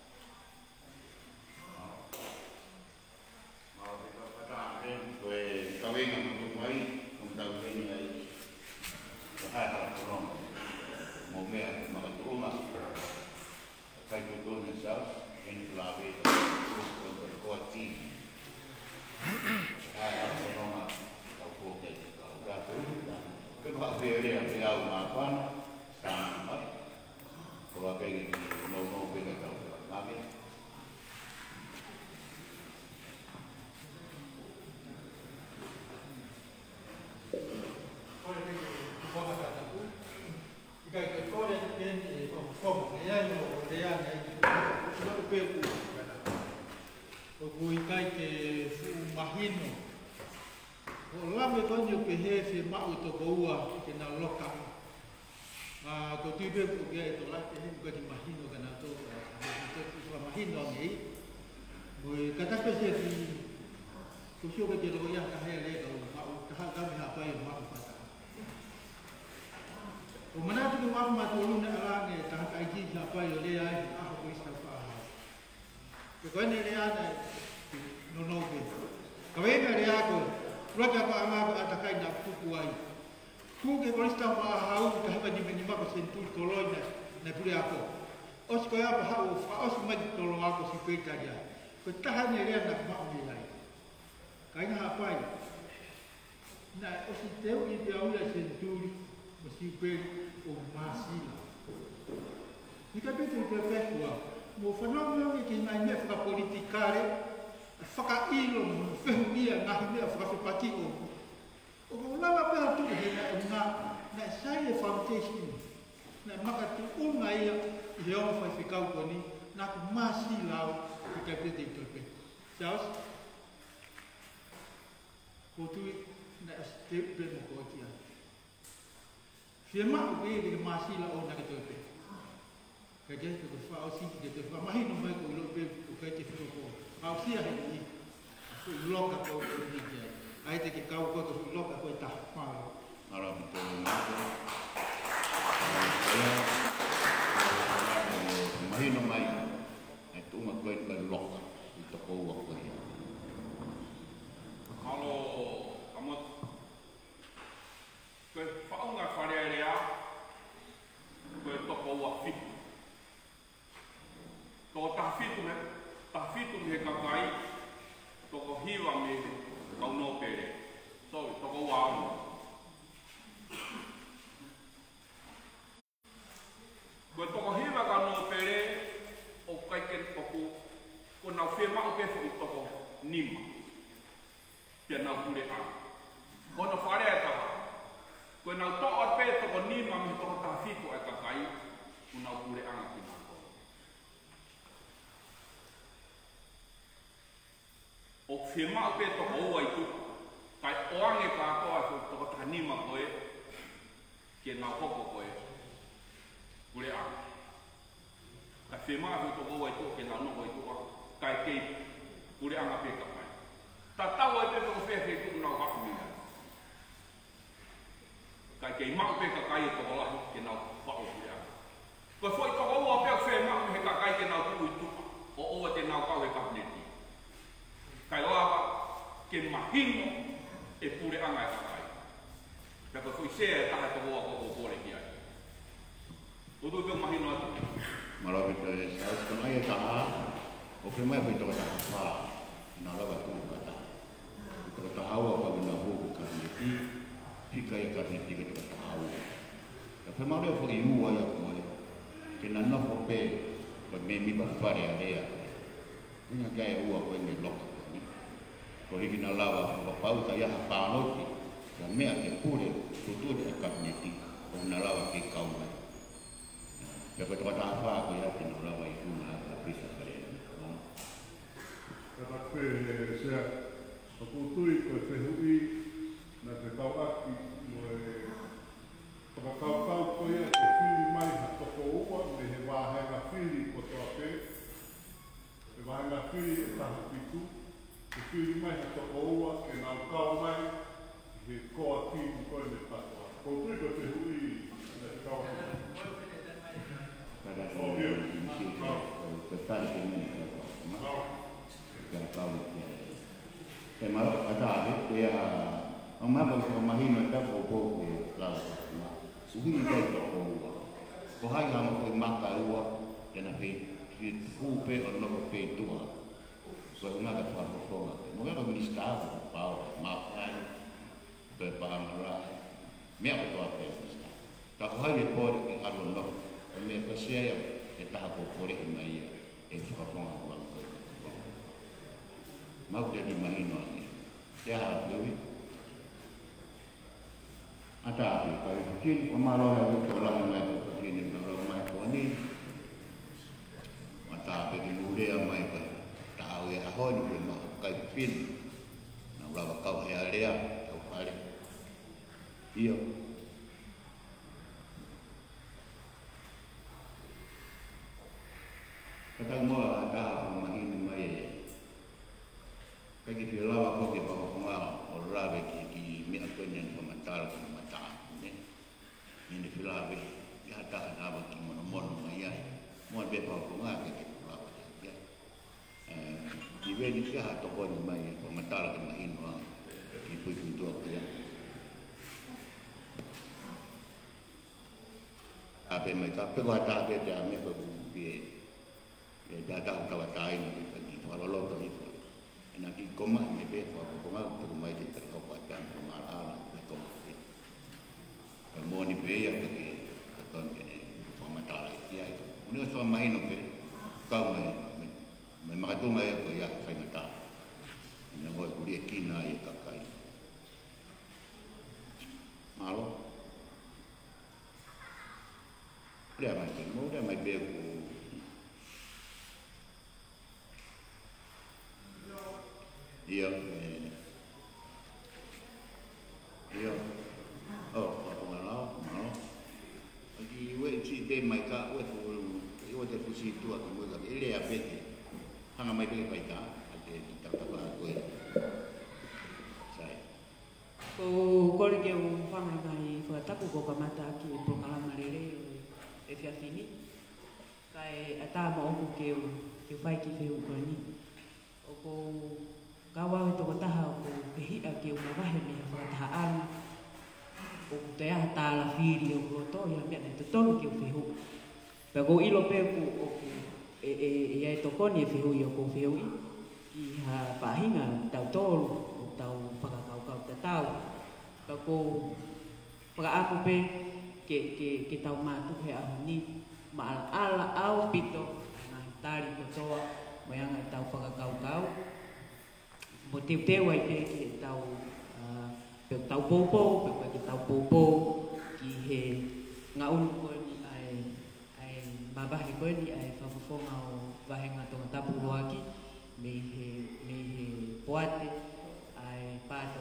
firma pe to o ai tu kai oange ka to a to tani ma koe ke na hoko koe ule a ka firma to o ai tu ke na no ai tu kai ke ule anga pe ka mai ta ta o pe to fe fe tu na ha mi kai ke ma pe ka kai to la ke na fa o ule a ko foi to o pe fe ma me ka kai ke na tu tu o te na ka we ka ni kai loa ke mahino e pure anga e kai ka ko foi se ta ha to o ko le kia o do pe mahino atu maro pe sa ko mai ta o ke mai pe to ta fa na la ba tu ka ta ko ta hawa pa na ho ka ni ti kai ka ni ti ka ta hawa ka pe mai fo i u ya ko ke na no fo pe ko me mi ba fa ya ya ni ga e u ko ni lo ko hiki na lawa ko pau ta ya pa no ki ka mea ke pule tutu de kabineti o na lawa ke kauma ya ko ta fa ko ya ke na lawa I una la pisa kare Kata koe sea o kutui koe whehui na te tauaki whakakaukau koe a te whiri mai ha toko ua me he wāhenga whiri ko toa pē. He wāhenga whiri e taha pitu. Te whiri mai ha toko ua ke nau kau mai he koa tīku koe me patoa. Kutui koe whehui na te tauaki. Kada ko ko tari ke ni ko kau ke maro ada ke a ma ba ko mahino ta ko ko la ma suhi ni ko ko ha ya mo ko maka ua ke na pe fu pe o no pe tua so na ka fa ko mo ga ko ni sta pa ma pa pe pa ma me ko to pe sta ta ko ha ye ko ke a no me ko sia ya e ta ko ko re mai e fa ko ma mau jadi mahino ni dia lebih ada kalau mungkin kemarin itu orang mai ini orang mai ni mata pergi mulia mai ke tahu ya ahon ni mah kai pin nak berapa kau ya dia tahu kali iyo kata mau ada mahino mai kaki filawa ko ke pa ko ma orabe ki mi akonya ko matal ko mata ni filawa ya ta na ba ki mono mono ya mo be pa ko nga ke filawa ya ki ve ni ka to ko ni mai ko matal ko ma inwa ki pu ku to ko ya ape mai ka pe ko ta be ja me ko bi da ta ka ta ni ki fa lo to ni na ki koma me be ko koma ko mai te ko pa tan ko ala me ko ko mo ni be ya ke ko ke ko mata ya uno so mai no ke ka me ma tu mai ko ya sai mata na ko ku ri ki na ya ka kai malo dia mai be ko Iya, oh, malau. Lagi we be mai ka we te pusi tu aku mo ka ele a pete. Hanga mai be kai ka ate ta ka ba ko. Sai. Ko le ke un fama mai ko ta ko ka mata ki po kala marere e fia fini. Kai ata mo ko ke fai ki fe ko ni. O ko kawa to taha ko ke hi a ke uma vahe me fa tahan o te a ta la firi o to ya me te to ke o fihu pe ko ilo pe ku o e to koni e fihu yo ko fihu I ha pahinga tau tolu o tau pakakau kau te tau pe ko para aku pe ke tau matu he a ni ma ala au pito na tari ko toa mo yang tau pakakau kau một tiêu tiêu ấy cái tàu tàu popo cái tàu popo thì hệ ngau coi ni ai bà coi ni ai fa ngau và hệ ngau tong tapu loaki me he poate ai pa to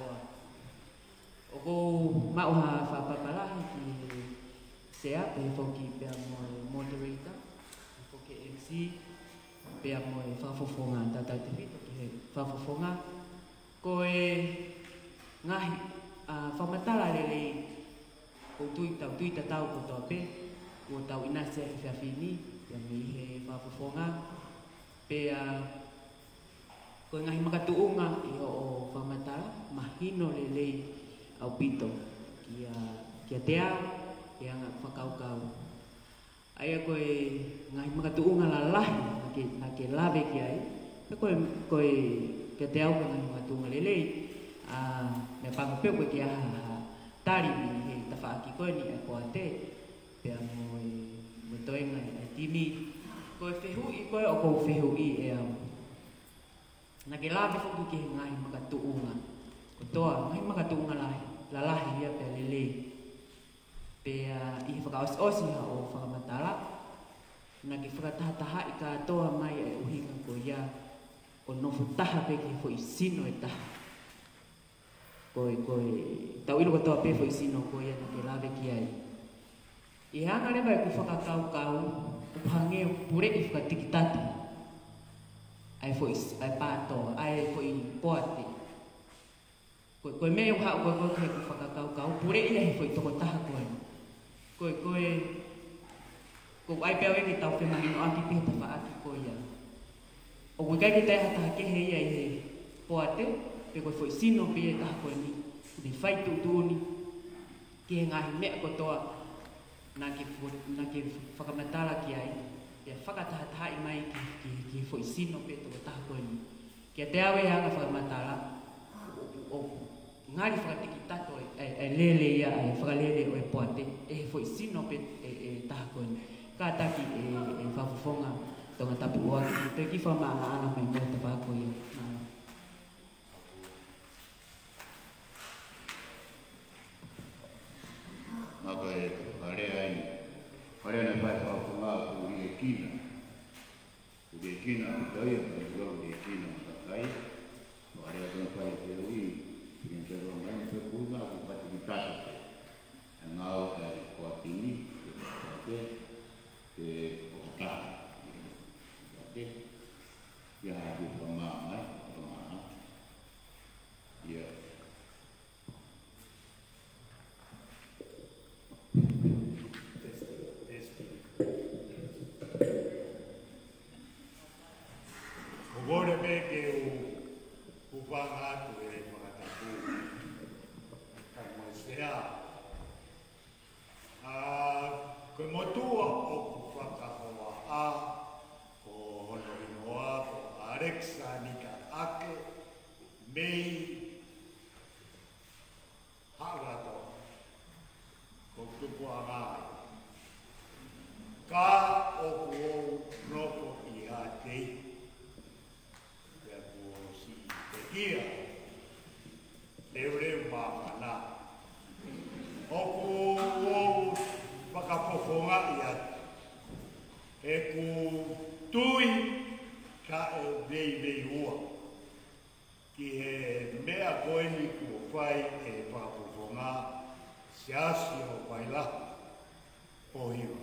o ko mau ha fa papala ki sea pe foki pe moderator foki MC pe fa fofonga tata tivito ki fa fofonga koe ngahi whamatala lele o tui tau ko tau pe o tau ina se whiawhini ia mi he whafofonga pe koe ngahi makatuunga I o whamatala mahino lele au pito kia tea ia ngā whakaukau aia koe ngahi makatuunga la lahi na ke lave ki ai pe koe ke te au ka ngai matunga lele me pango pe ko ke tari ni he ta fa ki ko ni ko ate pe mo toi ngai timi ko fehu I ko o ko fehu I na ke la be fu ki ngai makatuunga ko toa ngai makatuunga la Pea i whakaosi ha o whakamatala. Nā ki whakataha i katoa mai e uhinga ko ia o nofo taha pe ki fo i sino e taha. Tau ilo katoa pe fo i sino ko ia na ke lawe ki ai. I hanga lewa e ku whakakau, ku hange o pure i whakatiki tatu. Ai fo i pātoa, ai fo i poate. Koe mea o hao koe ke ku whakakau, pure i ahi fo i toko taha koe. Ko ai pia ki tau whemahi no aki piha tawa aki ko ia. O koe kai ki tai hataha ke hei ai he poate, pe koe fwoi sino pia e taha koe ni. Kuni whai tuutuni, ki he ngahi mea kotoa, nā ki whakamatala ki ai. Pia whakatahataha i mai ki fwoi sino pia toko taha koe ni. Kia te awe hanga whakamatala, o ngāri whakatiki tato e lele ia, e whakalele o e poate, e fwoi sino pia e taha koe ni. Ka taki e whawhawhonga tonga tapu oa ki te ki whamaa ana mai mo te whako ia. Nā koe harea ai, harea nei pai whawhonga ku i e kina. Ku i e kina i taia, ka i e kina o takai. Harea tona pai te ui, i en te roa mai, te punga ku pati ki tata. Ngāo e kua tini, ke okata. Oke. Ya di pemakai, ya. Ogora me ke o panga tu e matapu. Como sea. Como tua o whakahoa a ko honoinoa ko Alexa nika ake mei harato ko tupu a ngai. Ka o kuo noko i a tei. Pea kuo si te ia. Leo mamana. O kuo whakapofonga i atu. E ku tui ka e vei ua. Ki he mea koeni ku whai e whakapofonga se asi o waila o hiwa.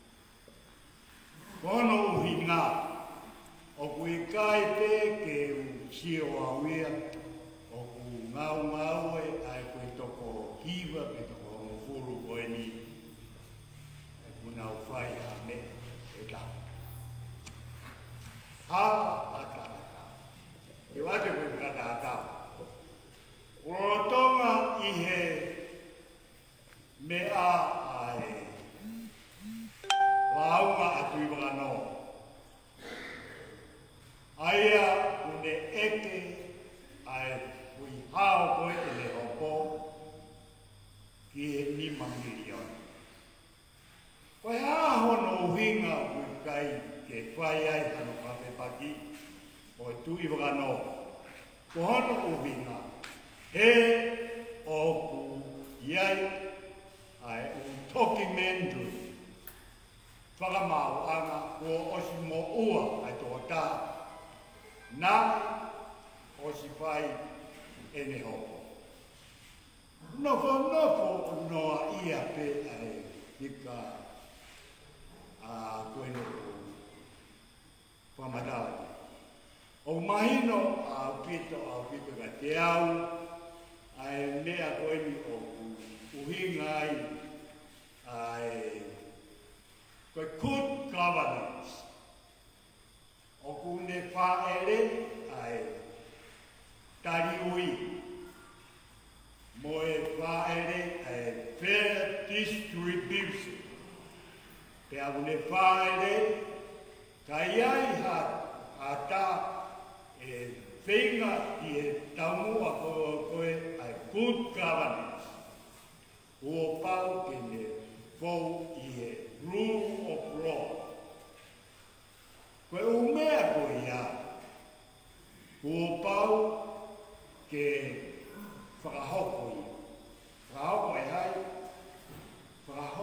Kono uhi ngā, o ku i kai te ke u sio a wea, o ku ngau e ai ku i toko hiwa pe toko hongofuru koeni. Nau whai a me e ka. Ata. E wate koe kata ata. Urotonga i he mea ai. Waunga atu i wangano. Aia une eke ai hui hao koe e le hopo ki he ni mangiriona. Koe ahono uhinga ui kai ke whai ai hano kawe paki o tui wakano. Ko hono uhinga he o ku iai ai toki mendu. Whakamau anga ko osi mo ua ai tō tā. Nā osi whai ene hopo. Nofo noa ia pe ai nika koeno whamatala. O mahino a pito ka te au, ai mea koeni o uhinga ai koe good governance. O kune whaere ai tari ui. Mo e whaere ai fair distribution. Pe a une whaere, kai ai ha ta e whenga ki e taumua koe ai good governance. Ua pau ke ne whou i e rule of law. Koe umea koe ia. Ua pau ke whakahoko i. Whakahoko e hai, whakahoko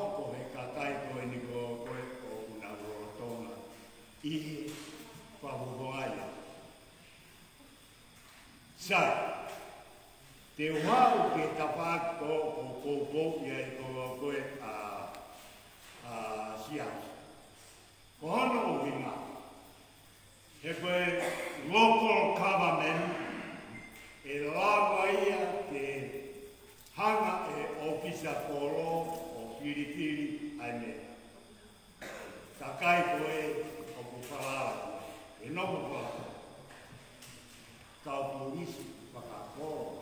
sai. Te wau ke tapak ko ia ko a sia. Kono winga. He koe local government e lawa ia ke hanga e ofisa polo o Piripiri aime. Takai koe o kupalala. E nopo palala. Kau polisi whakakoro.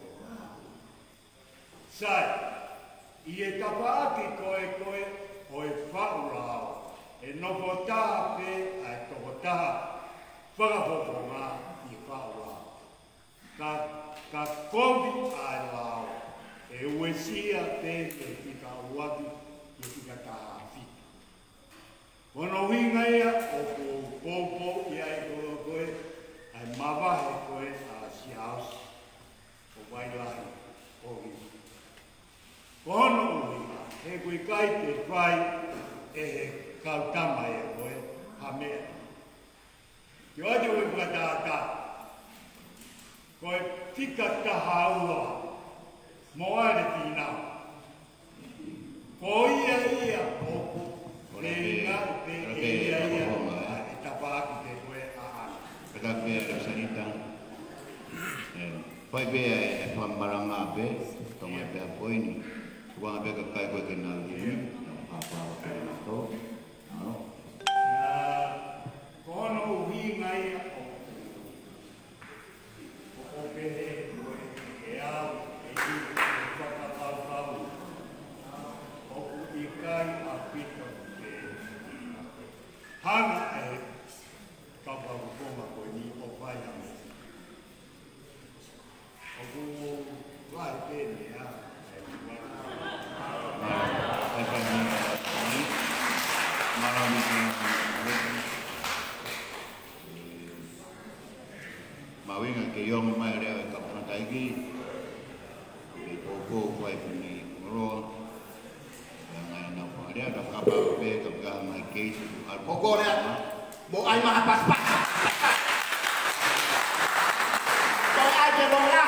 Sai, i e tapaaki koe o e whaurao. E nopo taha pe ai toko taha whakapoponga i whaurao. Ka COVID ai lao. E uesia pe e tika uaki e tika taha whitu. Kono hinga ia o ko popo i ai koe ai mawahe koe a siaos o wailahi o hiu. Kono uhinga, he koe kai te whai e he kautama e koe hamea. Ki oate koe kua tātā, koe tika taha ua, mo are tīnau. Ko ia popo, te inga, te ia, e tapaaki te koe ahana. Peka pia e sanita. Pai pia e whambaranga pe, tonga pia poini. Wanga pia kai koe ke nau hini. Apa o ke nato. Kono uhi ngai o pehe e au e i whakapau. O i kai a pito ke hana e kapau konga koe ni o whai ame. O ku wai pene a e Mawinga ke yong mai rea e kapuna taiki e koko kwai puni ngoro ngai na parea da kapa pe kapga mai keisi al koko rea mo ai ma pas ko ai ke bonga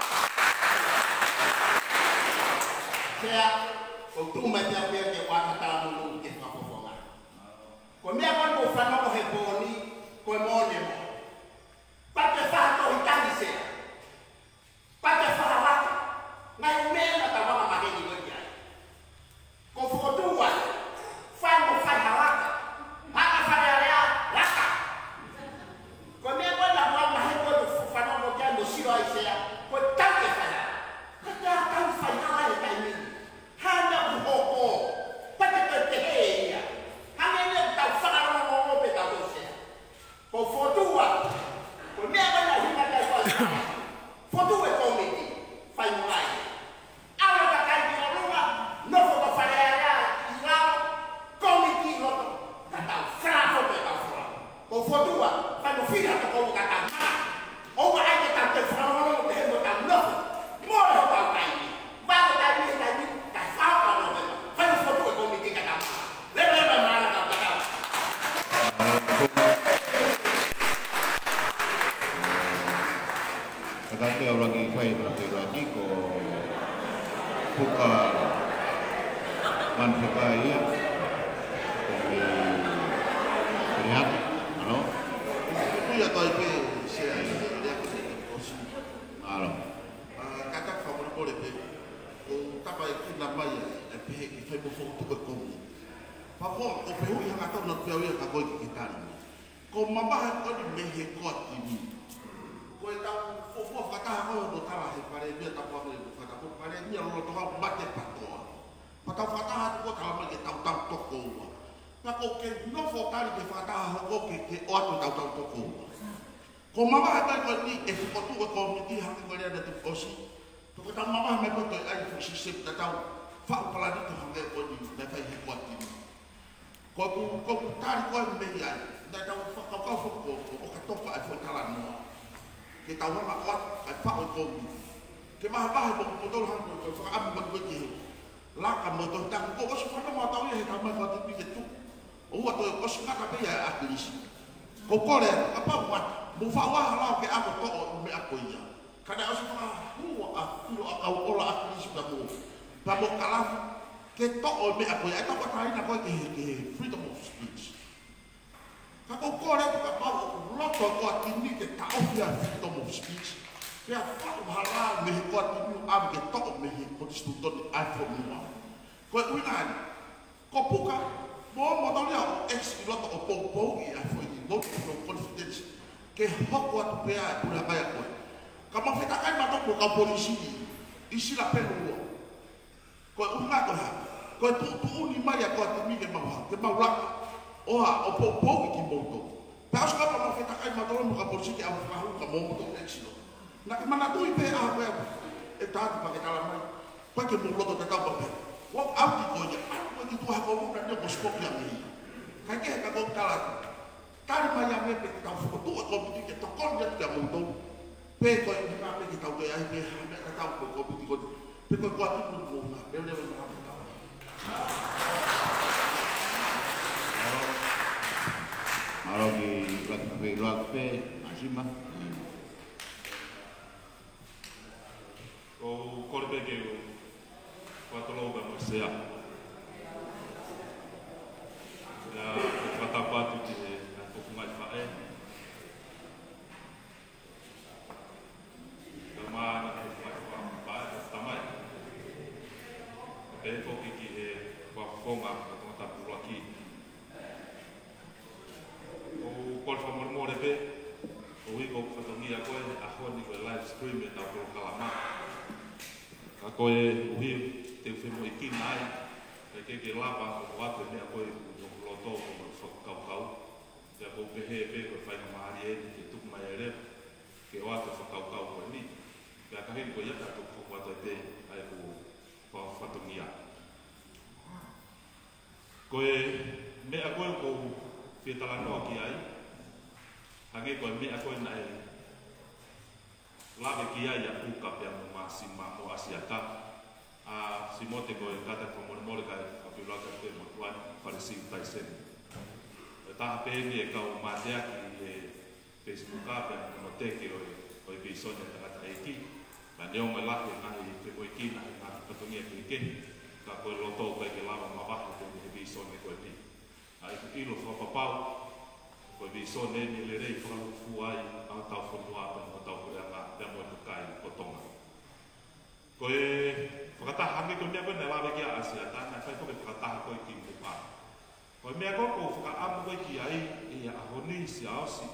sea o tu mai te pe ke wa ta no ke pa bonga ko me a ko fa no he boni ko mo ne mo Pate fato hitani se. Pate fahawa. Ngai umena tawa mageni ngoja. Ko fotowa. Fano fahawa. Haka fadarea laka. Ko me bona mwa heko fano ngoja ndo siro aisea. Ko tanke fana. Kata kan fahawa le taimi. Hana buhoko. Pate teheya. Hana ne ta fana mo pe ta dose. Ko fotowa. Me agora hinga da escola. Foto é comedy. Faz mais. Agora tá caindo na rua. Não foto faria lá. Comedy logo. Tá fraco pela fora. O foto faz no filho da como tá. Ou vai que tá te fraco não tem no tá não. Morre o pau cai. Vai botar isso aí. Tá falta não. Faz o foto é comedy que tá. Leva mais na tá. Tapi orang ini fai berarti ko buka manfaat ia lihat, ano? Itu ya tahu itu saya dia kosong. Ano? Kakak kamu boleh pe. O tapa itu nama ya, pe kita mau foto ke kamu. Papa, o pe yang atau nak pe yang aku kita ni. Kau mabah kau di mehekot ini. Kau tahu foto kata aku do tahu pare dia tak apa kata aku pare dia lo tahu baca patwa. Patwa kata aku tahu lagi tahu toko. Nak oke no foto ke kata aku ke orang tahu toko. Kau mabah kata ni foto ke komuniti hang kau ada tu kosi. Tu kata mabah mereka tu ada sistem tahu. Fak peladi tu hang kau ni dapat hikmat ini. Kau tarik kau membayar. Dah tahu kau foto kata apa iPhone kalan semua. Kita tahu nak kuat, apa hukum? Kita mahu betul hang betul. Sekarang betul. Lakam betul tak. Kau semua mau tahu ya kamu kau tipi itu. Oh atau kau suka tapi ya akhiris. Kau kore apa buat? Mufawah lah ke aku tahu me aku ya. Kada o se fa hua a filo a kau ola a krisi pa mo. Pa mo kalafu ke to o me a koe ai tapa tai na koe ke freedom of speech. Ka ko kore ka pa loto ko atini ke ta ofia freedom of speech. Pea fa hala me ko atini a ke to me ko distuto ai fo mo. Ko uina ko puka mo tole a ex loto o po i ai fo i loto no confidence ke hoko atu pea pula kaya koe. Kama feta kai mato ko ka polisi isi la pelo ko unga ko ha ko tu uni maria ko atimi ke maula oha o po ki moto pa so ka feta kai mato mo ka polisi ke au ka mo to exilo na ke mana tu pe a pe e ta pa ke kala mai pa ke mo loto ka ka pe wo au ki ko ya ko ki tu ha ko mo na ko spok ya mi ka ke ka ko kala tari mai ya me pe ka fo tu ko ke to ko ya ka mo to pe ko ni ka pe ki tau ke ai pe ka tau ko ko pe ko ko atu ko na pe le na Malo ki kape luak pe asima. O korbe ke o atolo ba mo sea. Ya kata patu ki na ko mai fa e. Kama na ko mai fa ba tamai. Pe ko ki e wa fonga ko ta pulaki. O kol fa mo re pe o wi ko fa to ngia ko a ho ni ko live stream e ta ko kalama. Ka ko e o hi te fe mo iki nai e ke lava o wa te ne ko e o loto ko fa ka ka te ko pe he pe ko fa ma ri e ke tu mai re ke wa te fa ka ka ko ni ka ka he ko ya ka to ko wa te ai ko fa to ngia ko e me a ko fi tala no ki ai hange ko me a ko na e lave ki ai a puka pe mo masima mo asiata a simote ko kata ko mo ka a pila ka te mo tuan parisi tai sen ta pe ni ka o matea ki e Facebook ka pe mo te ki o bi so ne ta ta ki ba ne o me la na i pe ko ki na ka to ni ki ka ko lo to pe ke lava ma ba ko bi so ne ko ni ai ilo fa papau ko bi so ne ni le rei fa fu ai a ta fo no a pa ta ko ya ka mo to kai ko tonga ko e fakata hangi ko ne ba na la ki a asia ta na fa ko fakata ko ki mo pa ko me ko ko faka am ko ki ai e a honi si a si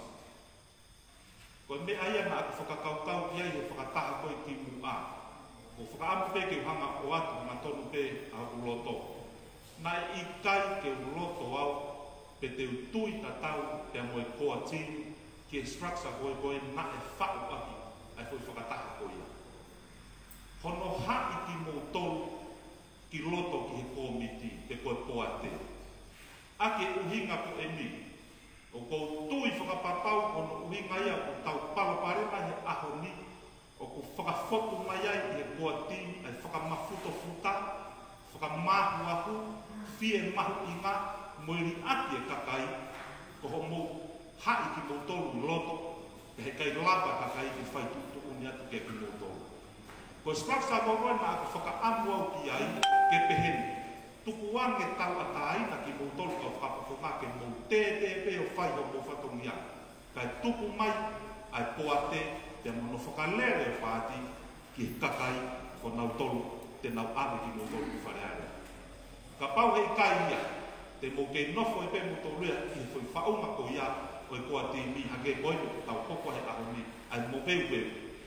ko me ai na ko faka ka ka ki ai fakata ko ki mo a ko faka am pe ke hanga o atu ma tonu pe a uloto na i kai ke uloto au pe te utui ta tau te mo ko ati ke structure ko na e fa o aki ai foi fakata ko ia hono ha i ki mo tolu ki loto ki ko miti te ko poate ake uhinga ko emi o ko tui whakapapau ono uhinga ia o tau palapare mai ahoni o ko whakafotu mai ai e kua tini ai whakamafuto futa whakamahu ahu fie mahu inga moiri ati e kakai ko homo hai ki mo tolu loto te he kai lapa kakai ki whai tutu uni atu ke ki mo tolu ko structure ko na ako whakaamu au ki ai ke peheni tukuang e tau atai na ki mo tolu ka whakapofonga ke mo te pe o whai o mo whatongia kai tuku mai ai poate te mono whakalere o whaati ki kakai ko nau tolu te nau ame ki mo tolu ki whareare ka pau hei kai ia te mo ke nofo e pe mo tolu ia ki whai whaunga ko ia o e koa te mi hake koi mo tau koko he ahoni ai mo peu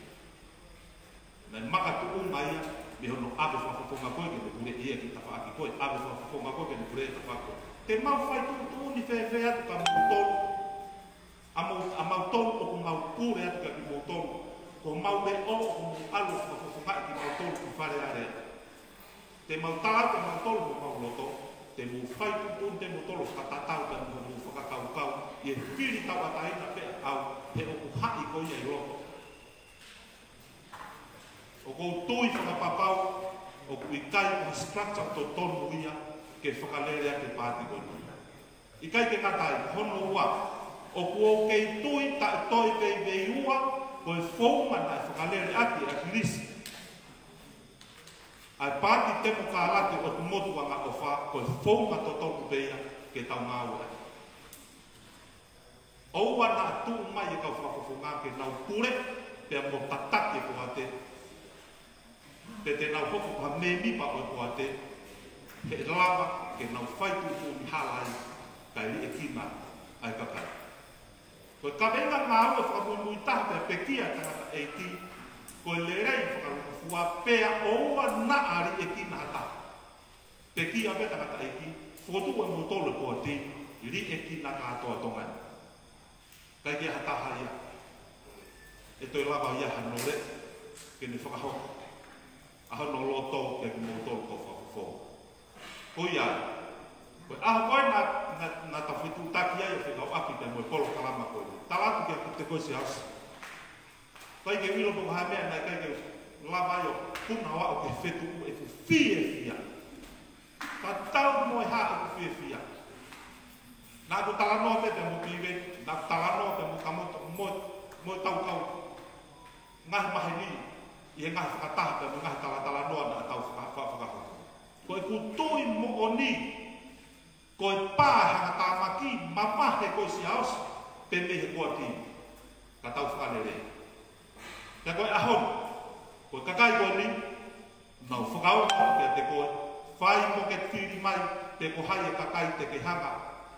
na maka tu unga ia me hono abe whafonga koe ke me pure ia ki tafa aki koe abe whafonga koe ke me pure e tafa koe te mau whai tu uni whewhe atu ka mo tolu a mau tolu o ku mau pure atu ka ki mo tolu ko mau me o ku mo alu whafonga ki mau tolu ki whare are te mau tala te mau tolu mo mau loto te mo whai tu te mo tolu whakatatau ka mo whakakau kau i e whiri tau ataina pe au he o ku hai koe ia i loto o ko tui whakapapau o ku i kai o structure to tonu ia ke whakalere a ke pāti koni. I kai ke ngatai, hono ua, o ku o kei tui ta toi kei vei ua, ko e fouma na e whakalere ati a kirisi. Ai pāti temo ka alate o tu motu anga o wha, ko e fouma to toku beia ke tau ngā ua. Oua na atu mai e kau whakafonga ke nau pure, pia mo tatake ko ate. Pe te nau hofu ka me pa o ko ate, he lava ke nau whaitu o mi halai, kai li e kina ai kakai. Ko e kawenga ngā ua whakamui taha pe pekia tangata e ti, ko e le rei whakamua pea oua na ari e kina hata. Pekia pe tangata e ti, whotu e motole ko ate, li e kina katoa tongai. Kai kia hata haia. E toi lava ia hanore, ke ne whakahoko. Aho no loto ke motole ko whakafo. Ko ia, koe aho koe na tawhitu taki ai o whekau aki te moe polo kalama koe. Talatu kia te koe se hausi. Kai ke wilo po kaha mea nai kai ke lava ai o puna wa o ke whetu u e fie fia. Ka tau moe ha o ke fie fia. Nā ku talanoa pe te mo piwe, nā ku talanoa pe mo kamoto moe tau kau. Ngahi mahi ni, i e ngahi whakataha pe mo ngahi talanoa na tau whakahoko. Koe ku tui mo o ni, koe pāhanga tāmaki, mamahe koe si haosi, pe mehe kua ti, ka tau whakalere. Te koe ahon, koe kakai koe ni, nau whakaonga ke te koe, whai mo ke tiri mai, te ko hai e kakai te ke hanga,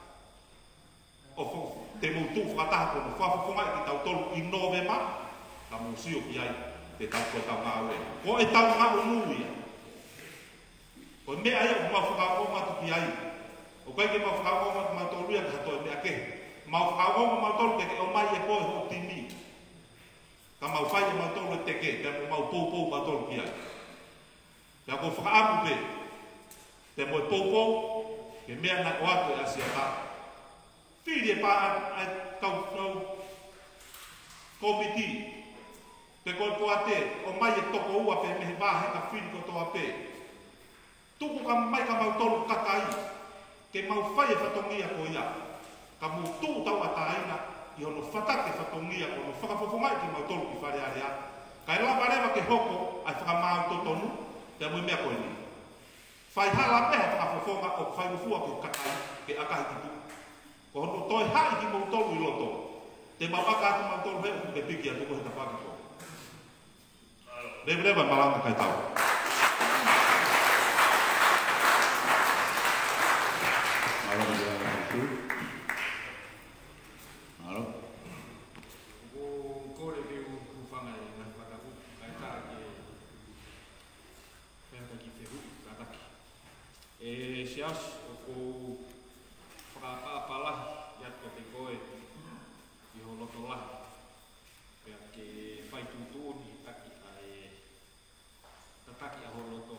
o te moutu whakataha koe, whawhafonga e ki tau tolu i novema, ka mou sio ki ai, te tau koe tau ngā ue. Ko e tau ngā unuia. Ko mea ai o mau whakaonga tuki ai. O kai ke mau whakaonga tu mau tolu ia ka hatoe mea ke. Mau whakaonga mau tolu ke o mai e koe ho timi. Ka mau whai e mau tolu te ke, te mau poupou mau tolu ki ai. Pea ko whakaamu pe, te moe poupou, ke mea na o atu e asia ta. Whiri e pā ai kau nau komiti. Te koe po ate, o mai e toko ua pe mehe wāhe ka whiri ko toa pe. Tuku ka mai ka mau tolu kakai, ke mau whai e whatongia ko ia. Ka mau tū tau ataina, i hono whatake whatongia ko no whakafofongai ki mau tolu ki whare area. Ka e lapa rewa ke hoko, ai whakamau totonu, te mui mea koe ni. Whai hala meha whakafofonga o whai ufua ko kakai, ke akahi ki tu. Ko hono toi hai ki mau tolu i loto. Te mau aka atu mau tolu heo ke piki a tuko he tawhaki ko. Rewa malanga kai tau. Sias o whakapapala i atu te koe i holoto lahi. Pea ke whai tūtūni taki taki a holoto.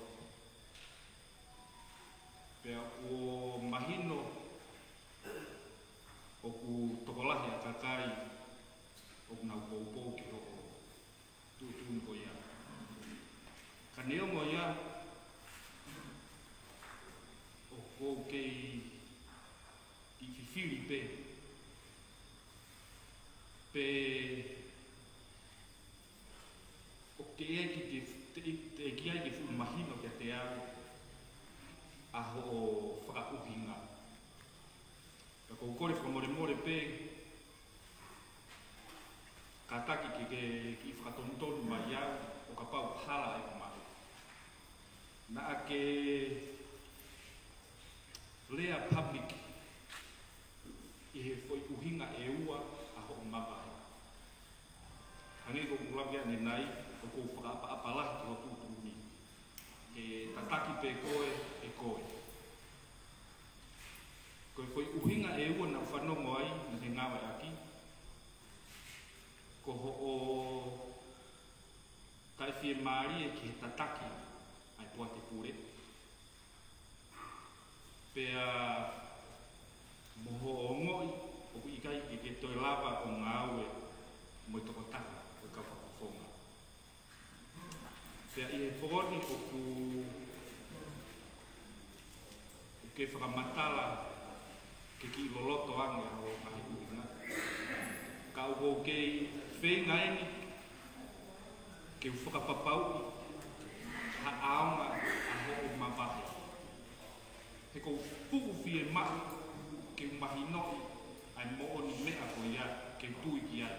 Pea o mahino o ku tokolahi a kakai o ku nau poupou ki ho tūtūni ko ia. Ka neo mo ia o kei i whiwhiri pe o ke ea ki te ki ai ke whu mahino kia te au aho o whakauhinga. Ka kou kore whamore pe ka taki ki whakatontonu mai au o ka pau hala e kumai. Na a ke lea public i he whoi uhinga e ua a ho mapai. Hangi ko kulawia ne nai o kou whakaapa-apalahi ki ho tūtūni. E tataki pe koe e koe. Ko e whoi uhinga e ua na whanongo ai na te ngawa aki. Ko ho o kai whie maari e ki he tataki ai poa te pure. Pea moho o ngoi o ku ikai ki ke toi lava o ngā aue mo i toko taka o ka whakafonga. Pea i he whoroni o ku ke whakamatala ke ki loloto ange o kahi uhinga. Ka uho kei whenga eni ke whakapapau ha aonga a ho mapahe. He ko puku fie mahi ke mahi noi ai mo o ni mea ko ia ke tui ki ai.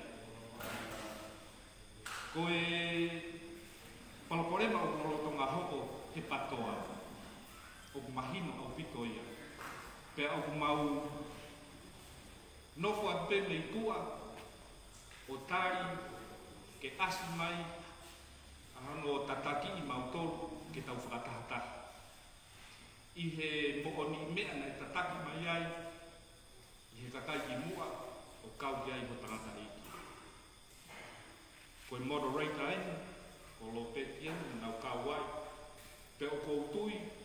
Ko e paloporema o kolotonga hoko he patoa o mahino au pito ia. Pea au mau nofo atpene i tua o tai ke asi mai ano tataki i mautoro ke tau whakatahataha. I he mooni mea nei tataki mai ai, i he kakai ki mua o kau ki ai ho tangata iki. Koe moderator ai, ko lo petia nau kau ai, pe o koutui